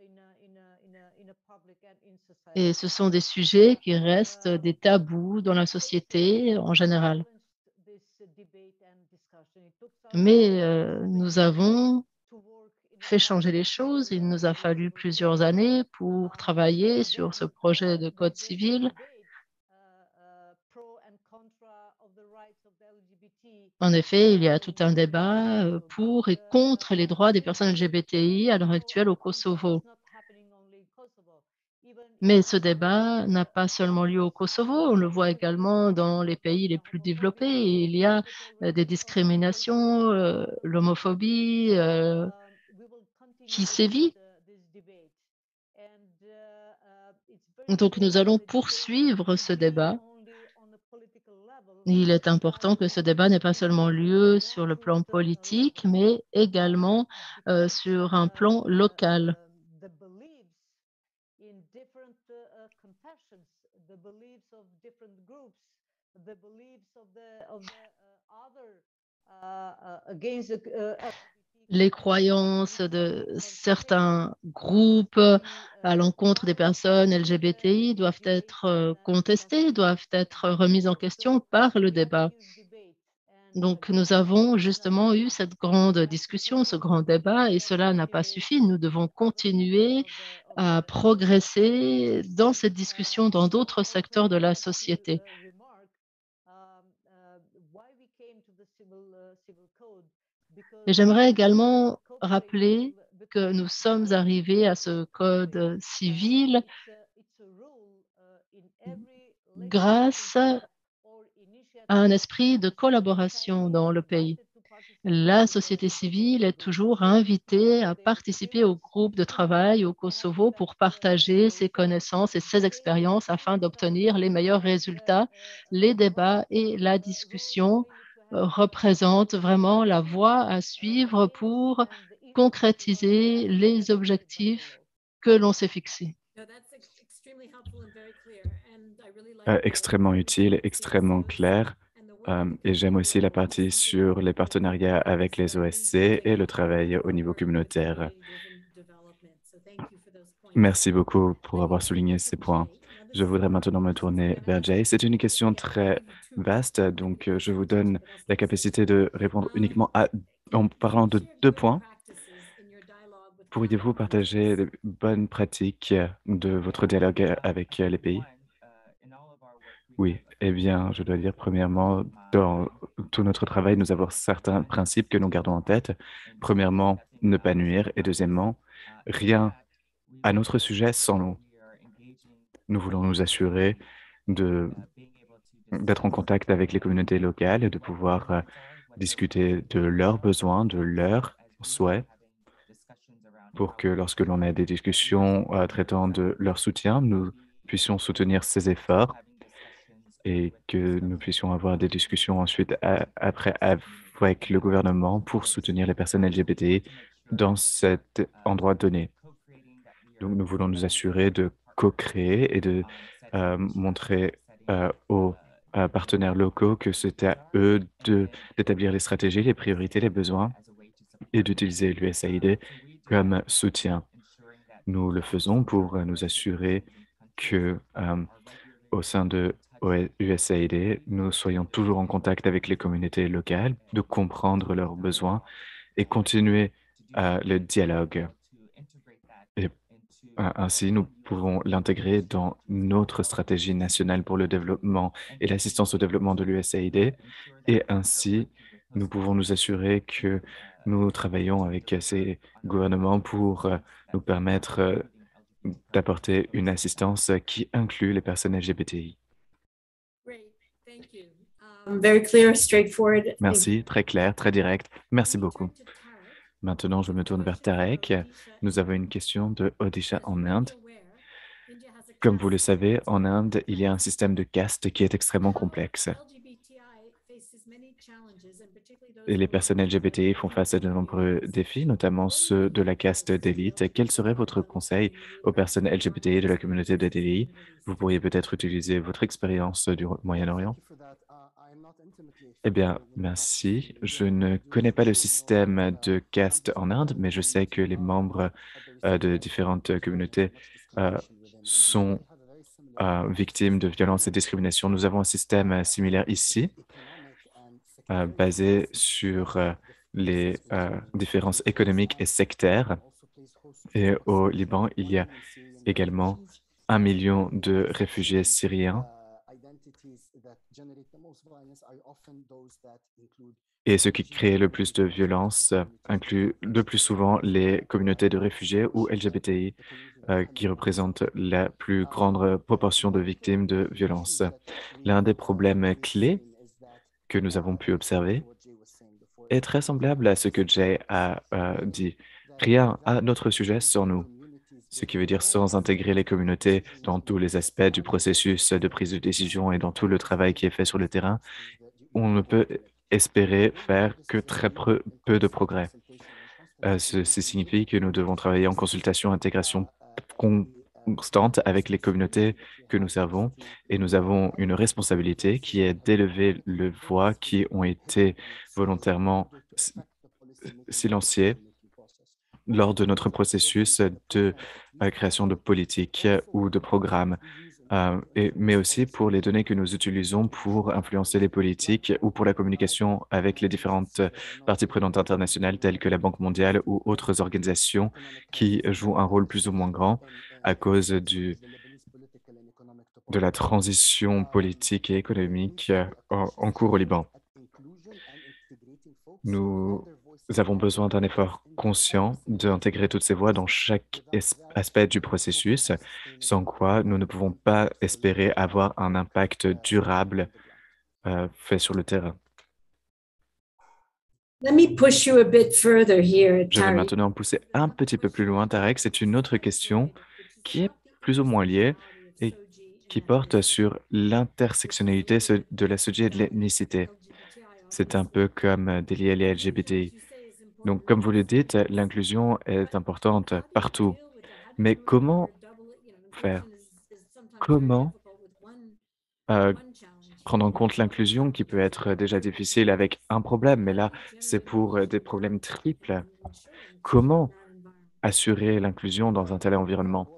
Et ce sont des sujets qui restent des tabous dans la société en général. Mais nous avons fait changer les choses. Il nous a fallu plusieurs années pour travailler sur ce projet de code civil. En effet, il y a tout un débat pour et contre les droits des personnes LGBTI à l'heure actuelle au Kosovo. Mais ce débat n'a pas seulement lieu au Kosovo, on le voit également dans les pays les plus développés. Il y a des discriminations, l'homophobie qui sévit. Donc nous allons poursuivre ce débat. Il est important que ce débat n'ait pas seulement lieu sur le plan politique, mais également sur un plan local. Les croyances de certains groupes à l'encontre des personnes LGBTI doivent être contestées, doivent être remises en question par le débat. Donc, nous avons justement eu cette grande discussion, ce grand débat, et cela n'a pas suffi. Nous devons continuer à progresser dans cette discussion dans d'autres secteurs de la société. Et j'aimerais également rappeler que nous sommes arrivés à ce code civil grâce à un esprit de collaboration dans le pays. La société civile est toujours invitée à participer au groupe de travail au Kosovo pour partager ses connaissances et ses expériences afin d'obtenir les meilleurs résultats. Les débats et la discussion représentent vraiment la voie à suivre pour concrétiser les objectifs que l'on s'est fixés. Extrêmement utile, extrêmement clair. Et j'aime aussi la partie sur les partenariats avec les OSC et le travail au niveau communautaire. Merci beaucoup pour avoir souligné ces points. Je voudrais maintenant me tourner vers Jay. C'est une question très vaste, donc je vous donne la capacité de répondre uniquement en parlant de 2 points. Pourriez-vous partager les bonnes pratiques de votre dialogue avec les pays? Oui, eh bien, je dois dire, premièrement, dans tout notre travail, nous avons certains principes que nous gardons en tête. Premièrement, ne pas nuire, et deuxièmement, rien à notre sujet sans nous. Nous voulons nous assurer d'être en contact avec les communautés locales et de pouvoir discuter de leurs besoins, de leurs souhaits, pour que lorsque l'on a des discussions traitant de leur soutien, nous puissions soutenir ces efforts et que nous puissions avoir des discussions ensuite après avec le gouvernement pour soutenir les personnes LGBTI dans cet endroit donné. Donc, nous voulons nous assurer de co-créer et de montrer aux partenaires locaux que c'est à eux d'établir les stratégies, les priorités, les besoins et d'utiliser l'USAID comme soutien. Nous le faisons pour nous assurer que au sein de USAID, nous soyons toujours en contact avec les communautés locales, de comprendre leurs besoins et continuer le dialogue. Et ainsi, nous pouvons l'intégrer dans notre stratégie nationale pour le développement et l'assistance au développement de l'USAID. Et ainsi, nous pouvons nous assurer que nous travaillons avec ces gouvernements pour nous permettre d'apporter une assistance qui inclut les personnes LGBTI. Merci, très clair, très direct. Merci beaucoup. Maintenant, je me tourne vers Tarek. Nous avons une question de Odisha en Inde. Comme vous le savez, en Inde, il y a un système de caste qui est extrêmement complexe. Et les personnes LGBTI font face à de nombreux défis, notamment ceux de la caste d'élite. Quel serait votre conseil aux personnes LGBTI de la communauté de Delhi? Vous pourriez peut-être utiliser votre expérience du Moyen-Orient. Eh bien, merci. Je ne connais pas le système de caste en Inde, mais je sais que les membres de différentes communautés sont victimes de violences et discriminations. Nous avons un système similaire ici, basé sur les différences économiques et sectaires. Et au Liban, il y a également 1 million de réfugiés syriens. Et ce qui crée le plus de violence inclut le plus souvent les communautés de réfugiés ou LGBTI, qui représentent la plus grande proportion de victimes de violences. L'un des problèmes clés que nous avons pu observer est très semblable à ce que Jay a dit. Rien à notre sujet sans nous, ce qui veut dire sans intégrer les communautés dans tous les aspects du processus de prise de décision et dans tout le travail qui est fait sur le terrain, on ne peut espérer faire que très peu de progrès. Ceci signifie que nous devons travailler en consultation, intégration constante avec les communautés que nous servons et nous avons une responsabilité qui est d'élever les voix qui ont été volontairement silenciées lors de notre processus de création de politiques ou de programmes. mais aussi pour les données que nous utilisons pour influencer les politiques ou pour la communication avec les différentes parties prenantes internationales telles que la Banque mondiale ou autres organisations qui jouent un rôle plus ou moins grand à cause de la transition politique et économique en cours au Liban. Nous avons besoin d'un effort conscient d'intégrer toutes ces voix dans chaque aspect du processus, sans quoi nous ne pouvons pas espérer avoir un impact durable fait sur le terrain. Let me push you a bit further here, Je vais Tariq. maintenant pousser un petit peu plus loin, Tarek. C'est une autre question qui est plus ou moins liée et qui porte sur l'intersectionnalité de la SOGI et de l'ethnicité. C'est un peu comme délié les LGBTI. Donc, comme vous le dites, l'inclusion est importante partout. Mais comment faire? Comment prendre en compte l'inclusion qui peut être déjà difficile avec un problème, mais là, c'est pour des problèmes triples. Comment assurer l'inclusion dans un tel environnement?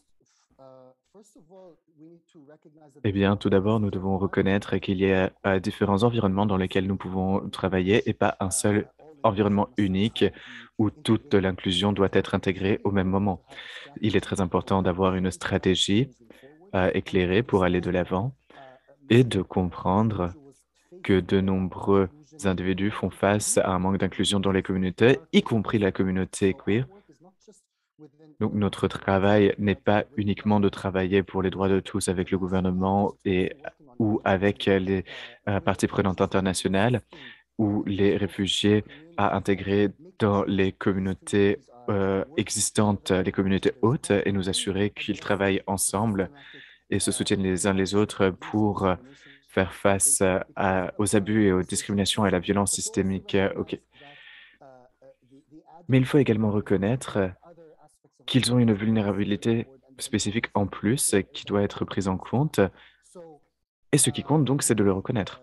Eh bien, tout d'abord, nous devons reconnaître qu'il y a différents environnements dans lesquels nous pouvons travailler et pas un seul environnement unique où toute l'inclusion doit être intégrée au même moment. Il est très important d'avoir une stratégie éclairée pour aller de l'avant et de comprendre que de nombreux individus font face à un manque d'inclusion dans les communautés, y compris la communauté queer. Donc, notre travail n'est pas uniquement de travailler pour les droits de tous avec le gouvernement ou avec les parties prenantes internationales ou les réfugiés à intégrer dans les communautés existantes, les communautés hautes, et nous assurer qu'ils travaillent ensemble et se soutiennent les uns les autres pour faire face aux abus et aux discriminations et à la violence systémique. OK. Mais il faut également reconnaître qu'ils ont une vulnérabilité spécifique en plus qui doit être prise en compte. Et ce qui compte donc, c'est de le reconnaître.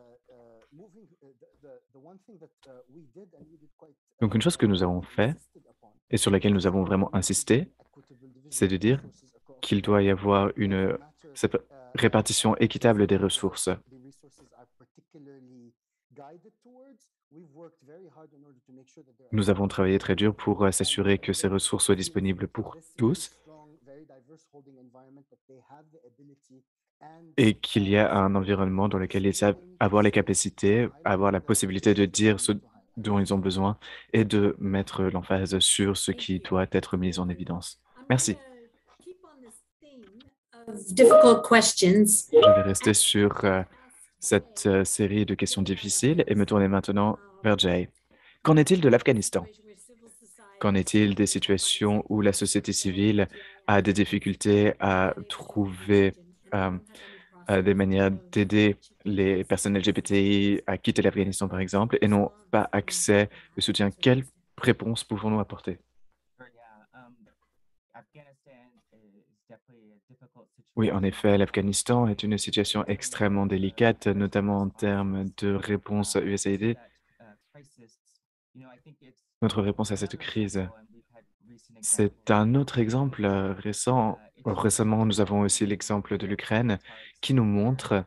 Donc une chose que nous avons fait et sur laquelle nous avons vraiment insisté, c'est de dire qu'il doit y avoir une répartition équitable des ressources. Nous avons travaillé très dur pour s'assurer que ces ressources soient disponibles pour tous et qu'il y a un environnement dans lequel ils savent avoir les capacités, avoir la possibilité de dire ce dont ils ont besoin et de mettre l'emphase sur ce qui doit être mis en évidence. Merci. Je vais rester sur cette série de questions difficiles et me tourner maintenant vers Jay. Qu'en est-il de l'Afghanistan? Qu'en est-il des situations où la société civile a des difficultés à trouver des manières d'aider les personnes LGBTI à quitter l'Afghanistan, par exemple, et n'ont pas accès au soutien? Quelle réponse pouvons-nous apporter? Oui, en effet, l'Afghanistan est une situation extrêmement délicate, notamment en termes de réponse USAID. Notre réponse à cette crise, c'est un autre exemple récent. Récemment, nous avons aussi l'exemple de l'Ukraine qui nous montre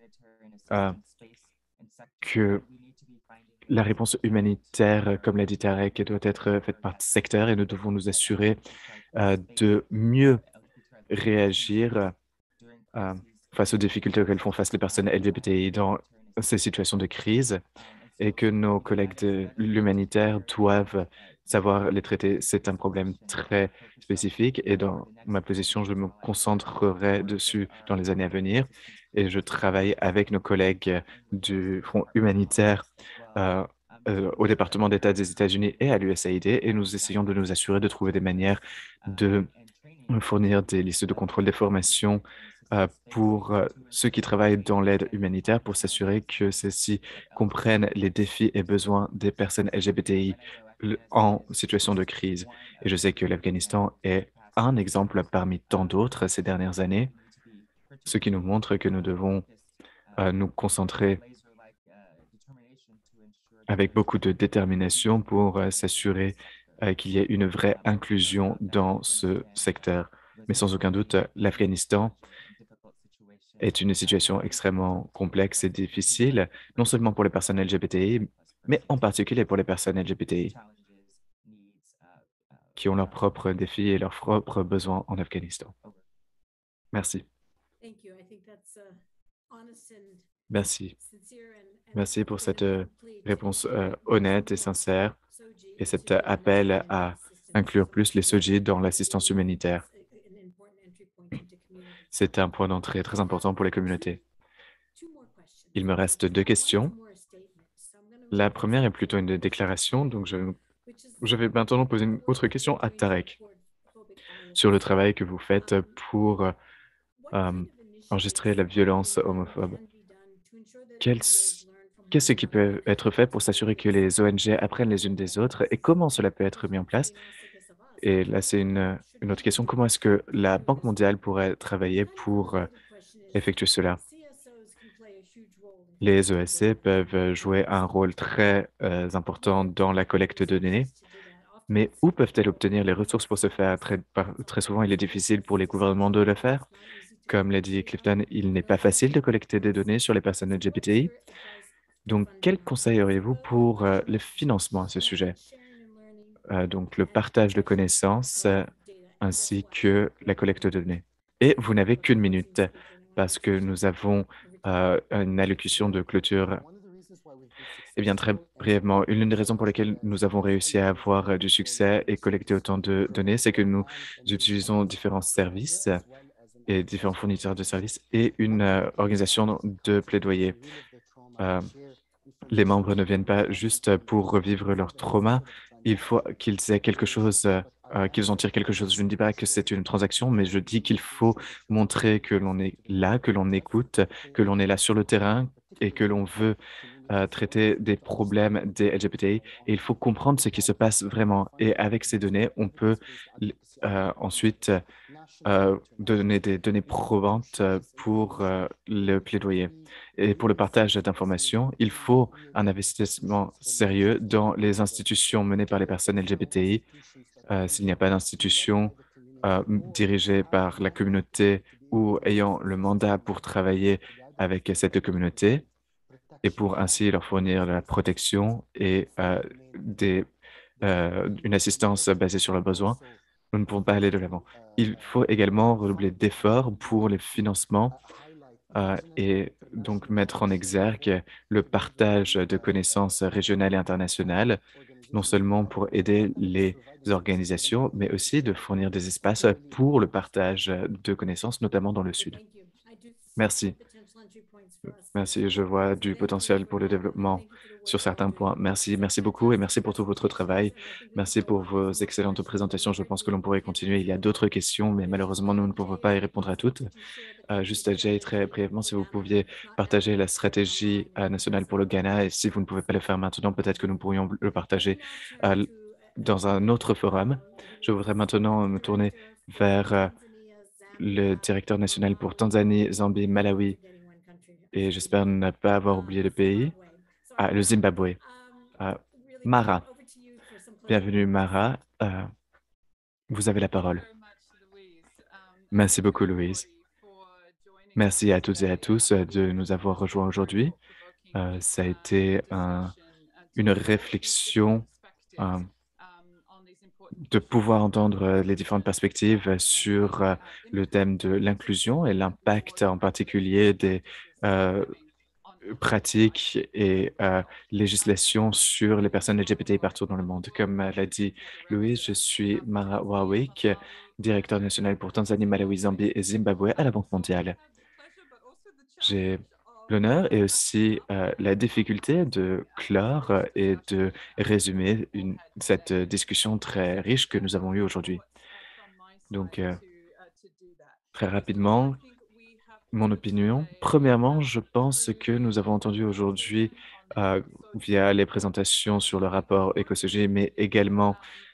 que la réponse humanitaire, comme l'a dit Tarek, doit être faite par secteur et nous devons nous assurer de mieux réagir face aux difficultés auxquelles font face les personnes LGBTI dans ces situations de crise et que nos collègues de l'humanitaire doivent savoir les traiter. C'est un problème très spécifique et dans ma position, je me concentrerai dessus dans les années à venir et je travaille avec nos collègues du Front humanitaire au département d'État des États-Unis et à l'USAID et nous essayons de nous assurer de trouver des manières de fournir des listes de contrôle des formations pour ceux qui travaillent dans l'aide humanitaire pour s'assurer que ceux-ci comprennent les défis et besoins des personnes LGBTI en situation de crise. Et je sais que l'Afghanistan est un exemple parmi tant d'autres ces dernières années, ce qui nous montre que nous devons nous concentrer avec beaucoup de détermination pour s'assurer qu'il y ait une vraie inclusion dans ce secteur. Mais sans aucun doute, l'Afghanistan est une situation extrêmement complexe et difficile, non seulement pour les personnes LGBTI, mais en particulier pour les personnes LGBTI qui ont leurs propres défis et leurs propres besoins en Afghanistan. Merci. Merci. Merci pour cette réponse honnête et sincère et cet appel à inclure plus les SOGI dans l'assistance humanitaire. C'est un point d'entrée très important pour les communautés. Il me reste 2 questions. La première est plutôt une déclaration, donc je vais maintenant poser une autre question à Tarek sur le travail que vous faites pour enregistrer la violence homophobe. Qu'est-ce qui peut être fait pour s'assurer que les ONG apprennent les unes des autres et comment cela peut être mis en place? Et là, c'est une autre question. Comment est-ce que la Banque mondiale pourrait travailler pour effectuer cela? Les ESC peuvent jouer un rôle très important dans la collecte de données, mais où peuvent-elles obtenir les ressources pour ce faire? Très souvent, il est difficile pour les gouvernements de le faire. Comme l'a dit Clifton, il n'est pas facile de collecter des données sur les personnes LGBTI. Donc, quels conseils auriez-vous pour le financement à ce sujet? Donc, le partage de connaissances ainsi que la collecte de données. Et vous n'avez qu'une minute parce que nous avons une allocution de clôture. Eh bien, très brièvement, l'une des raisons pour lesquelles nous avons réussi à avoir du succès et collecter autant de données, c'est que nous utilisons différents services et différents fournisseurs de services et une organisation de plaidoyer. Les membres ne viennent pas juste pour revivre leur trauma. Il faut qu'ils aient quelque chose, qu'ils en tirent quelque chose. Je ne dis pas que c'est une transaction, mais je dis qu'il faut montrer que l'on est là, que l'on écoute, que l'on est là sur le terrain et que l'on veut traiter des problèmes des LGBTI. Et il faut comprendre ce qui se passe vraiment. Et avec ces données, on peut ensuite donner des données probantes pour le plaidoyer. Et pour le partage d'informations, il faut un investissement sérieux dans les institutions menées par les personnes LGBTI. S'il n'y a pas d'institution dirigée par la communauté ou ayant le mandat pour travailler avec cette communauté et pour ainsi leur fournir la protection et une assistance basée sur leurs besoins, nous ne pouvons pas aller de l'avant. Il faut également redoubler d'efforts pour les financements et donc mettre en exergue le partage de connaissances régionales et internationales, non seulement pour aider les organisations, mais aussi de fournir des espaces pour le partage de connaissances, notamment dans le Sud. Merci. Merci, je vois du potentiel pour le développement sur certains points. Merci, merci beaucoup et merci pour tout votre travail. Merci pour vos excellentes présentations. Je pense que l'on pourrait continuer. Il y a d'autres questions, mais malheureusement, nous ne pouvons pas y répondre à toutes. Juste, Jay, très brièvement, si vous pouviez partager la stratégie nationale pour le Ghana et si vous ne pouvez pas le faire maintenant, peut-être que nous pourrions le partager dans un autre forum. Je voudrais maintenant me tourner vers le directeur national pour Tanzanie, Zambie, Malawi, et j'espère ne pas avoir oublié le pays, le Zimbabwe. Mara, bienvenue Mara, vous avez la parole. Merci beaucoup Louise. Merci à toutes et à tous de nous avoir rejoints aujourd'hui. Ça a été une réflexion de pouvoir entendre les différentes perspectives sur le thème de l'inclusion et l'impact en particulier des pratiques et législations sur les personnes LGBTI partout dans le monde. Comme l'a dit Louise, je suis Mara Warwick, directeur national pour Tanzanie, Malawi, Zambie et Zimbabwe à la Banque mondiale. J'ai l'honneur et aussi la difficulté de clore et de résumer cette discussion très riche que nous avons eue aujourd'hui. Donc, très rapidement, mon opinion. Premièrement, je pense que nous avons entendu aujourd'hui, via les présentations sur le rapport EcoSG, mais également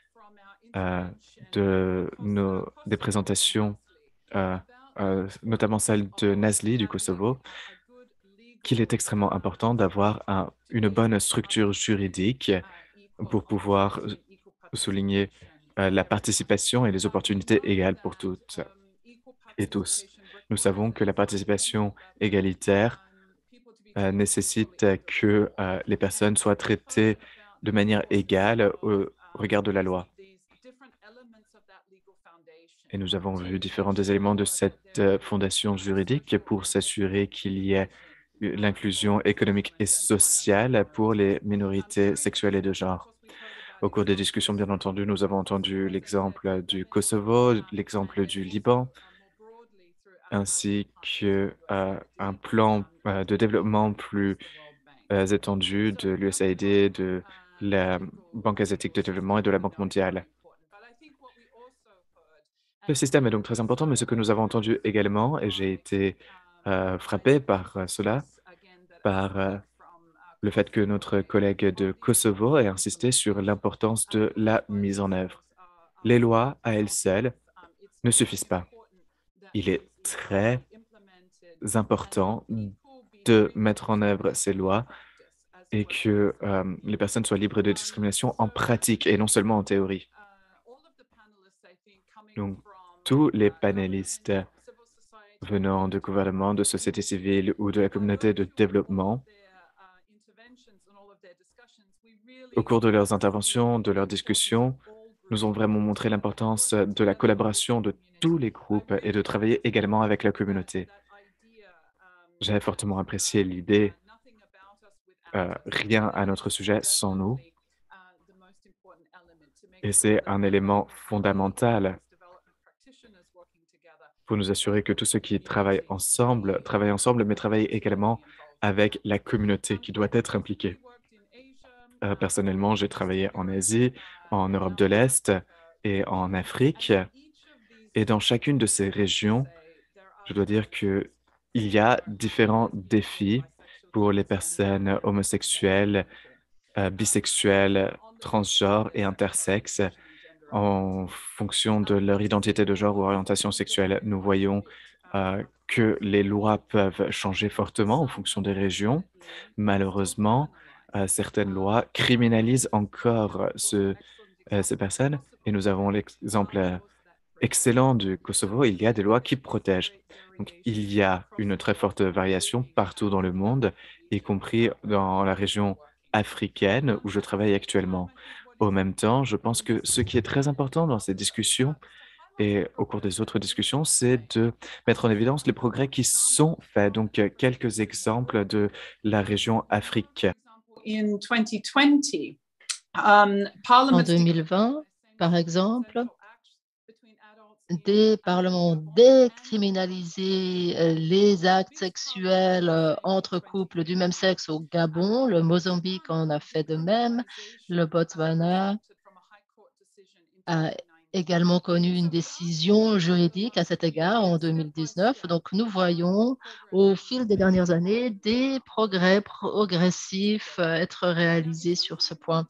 des présentations, notamment celle de Nazli du Kosovo, qu'il est extrêmement important d'avoir une bonne structure juridique pour pouvoir souligner la participation et les opportunités égales pour toutes et tous. Nous savons que la participation égalitaire nécessite que les personnes soient traitées de manière égale au regard de la loi. Et nous avons vu différents des éléments de cette fondation juridique pour s'assurer qu'il y ait l'inclusion économique et sociale pour les minorités sexuelles et de genre. Au cours des discussions, bien entendu, nous avons entendu l'exemple du Kosovo, l'exemple du Liban, ainsi qu'un plan de développement plus étendu de l'USAID, de la Banque asiatique de développement et de la Banque mondiale. Le système est donc très important, mais ce que nous avons entendu également, et j'ai été frappé par cela, par le fait que notre collègue de Kosovo ait insisté sur l'importance de la mise en œuvre. Les lois, à elles seules, ne suffisent pas. Il est très important de mettre en œuvre ces lois et que les personnes soient libres de discrimination en pratique et non seulement en théorie. Donc, tous les panélistes venant de gouvernements, de société civile ou de la communauté de développement, au cours de leurs interventions, de leurs discussions, nous ont vraiment montré l'importance de la collaboration de tous les groupes et de travailler également avec la communauté. J'ai fortement apprécié l'idée rien à notre sujet sans nous. Et c'est un élément fondamental pour nous assurer que tous ceux qui travaillent ensemble, mais travaillent également avec la communauté qui doit être impliquée. Personnellement, j'ai travaillé en Asie, en Europe de l'Est et en Afrique. Et dans chacune de ces régions, je dois dire qu'il y a différents défis pour les personnes homosexuelles, bisexuelles, transgenres et intersexes en fonction de leur identité de genre ou orientation sexuelle. Nous voyons que les lois peuvent changer fortement en fonction des régions. Malheureusement, certaines lois criminalisent encore ces personnes et nous avons l'exemple excellent du Kosovo. Il y a des lois qui protègent. Donc, il y a une très forte variation partout dans le monde, y compris dans la région africaine où je travaille actuellement. Au même temps, je pense que ce qui est très important dans ces discussions et au cours des autres discussions, c'est de mettre en évidence les progrès qui sont faits. Donc, quelques exemples de la région Afrique. En 2020, par exemple, des parlements décriminalisaient les actes sexuels entre couples du même sexe au Gabon. Le Mozambique en a fait de même. Le Botswana a également connu une décision juridique à cet égard en 2019. Donc, nous voyons au fil des dernières années des progrès progressifs être réalisés sur ce point.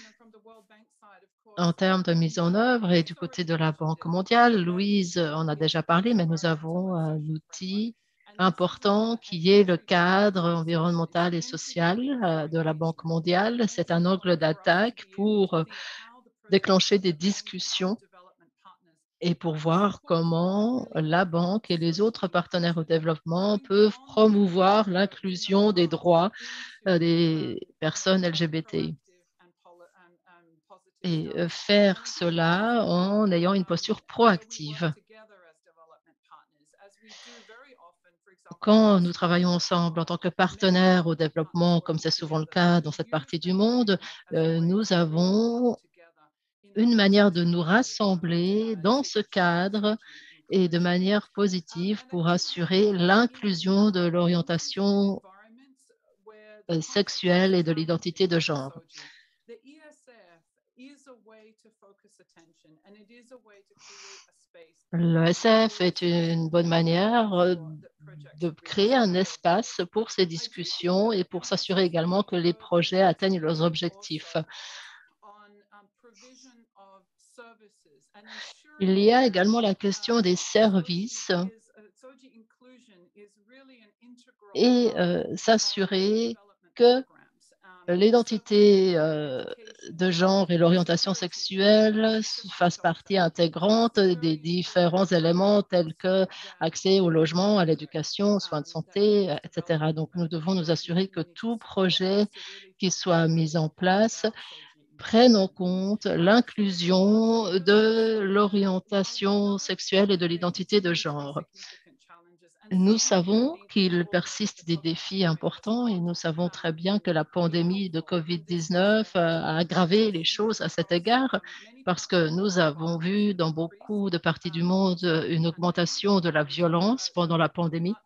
En termes de mise en œuvre et du côté de la Banque mondiale, Louise en a déjà parlé, mais nous avons un outil important qui est le cadre environnemental et social de la Banque mondiale. C'est un angle d'attaque pour déclencher des discussions et pour voir comment la banque et les autres partenaires au développement peuvent promouvoir l'inclusion des droits des personnes LGBTI. Et faire cela en ayant une posture proactive. Quand nous travaillons ensemble en tant que partenaires au développement, comme c'est souvent le cas dans cette partie du monde, nous avons une manière de nous rassembler dans ce cadre et de manière positive pour assurer l'inclusion de l'orientation sexuelle et de l'identité de genre. L'ESF est une bonne manière de créer un espace pour ces discussions et pour s'assurer également que les projets atteignent leurs objectifs. Il y a également la question des services et s'assurer que l'identité de genre et l'orientation sexuelle fassent partie intégrante des différents éléments tels que accès au logement, à l'éducation, aux soins de santé, etc. Donc, nous devons nous assurer que tout projet qui soit mis en place prenne en compte l'inclusion de l'orientation sexuelle et de l'identité de genre. Nous savons qu'il persiste des défis importants et nous savons très bien que la pandémie de COVID-19 a aggravé les choses à cet égard parce que nous avons vu dans beaucoup de parties du monde une augmentation de la violence pendant la pandémie.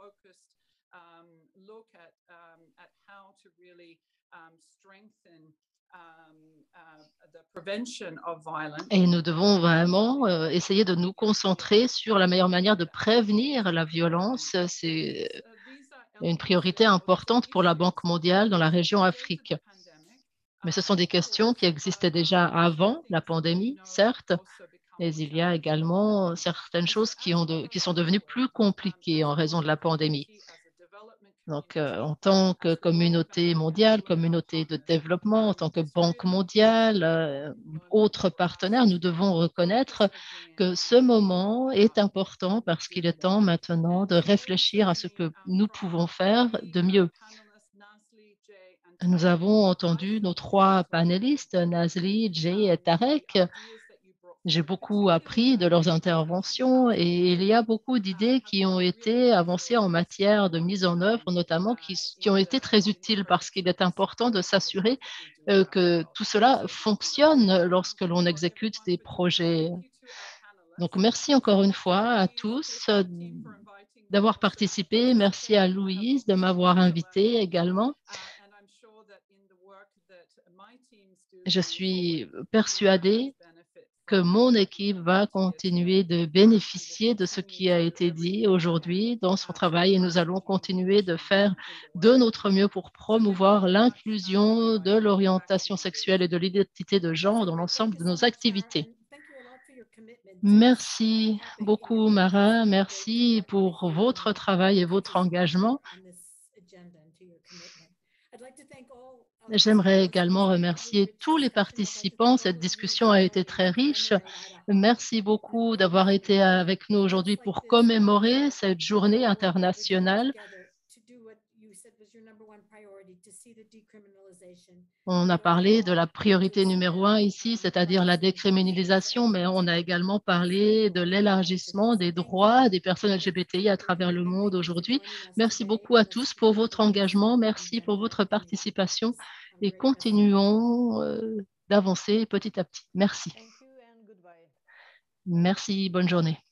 Et nous devons vraiment essayer de nous concentrer sur la meilleure manière de prévenir la violence. C'est une priorité importante pour la Banque mondiale dans la région Afrique. Mais ce sont des questions qui existaient déjà avant la pandémie, certes, mais il y a également certaines choses qui sont devenues plus compliquées en raison de la pandémie. Donc, en tant que communauté mondiale, communauté de développement, en tant que Banque mondiale, autres partenaires, nous devons reconnaître que ce moment est important parce qu'il est temps maintenant de réfléchir à ce que nous pouvons faire de mieux. Nous avons entendu nos trois panélistes, Nazli, Jay et Tarek. J'ai beaucoup appris de leurs interventions et il y a beaucoup d'idées qui ont été avancées en matière de mise en œuvre, notamment qui ont été très utiles parce qu'il est important de s'assurer que tout cela fonctionne lorsque l'on exécute des projets. Donc, merci encore une fois à tous d'avoir participé. Merci à Louise de m'avoir invité également. Je suis persuadée que mon équipe va continuer de bénéficier de ce qui a été dit aujourd'hui dans son travail et nous allons continuer de faire de notre mieux pour promouvoir l'inclusion de l'orientation sexuelle et de l'identité de genre dans l'ensemble de nos activités. Merci beaucoup, Mara. Merci pour votre travail et votre engagement. J'aimerais également remercier tous les participants. Cette discussion a été très riche. Merci beaucoup d'avoir été avec nous aujourd'hui pour commémorer cette journée internationale. On a parlé de la priorité numéro 1 ici, c'est-à-dire la décriminalisation, mais on a également parlé de l'élargissement des droits des personnes LGBTI à travers le monde aujourd'hui. Merci beaucoup à tous pour votre engagement. Merci pour votre participation et continuons d'avancer petit à petit. Merci. Merci, bonne journée.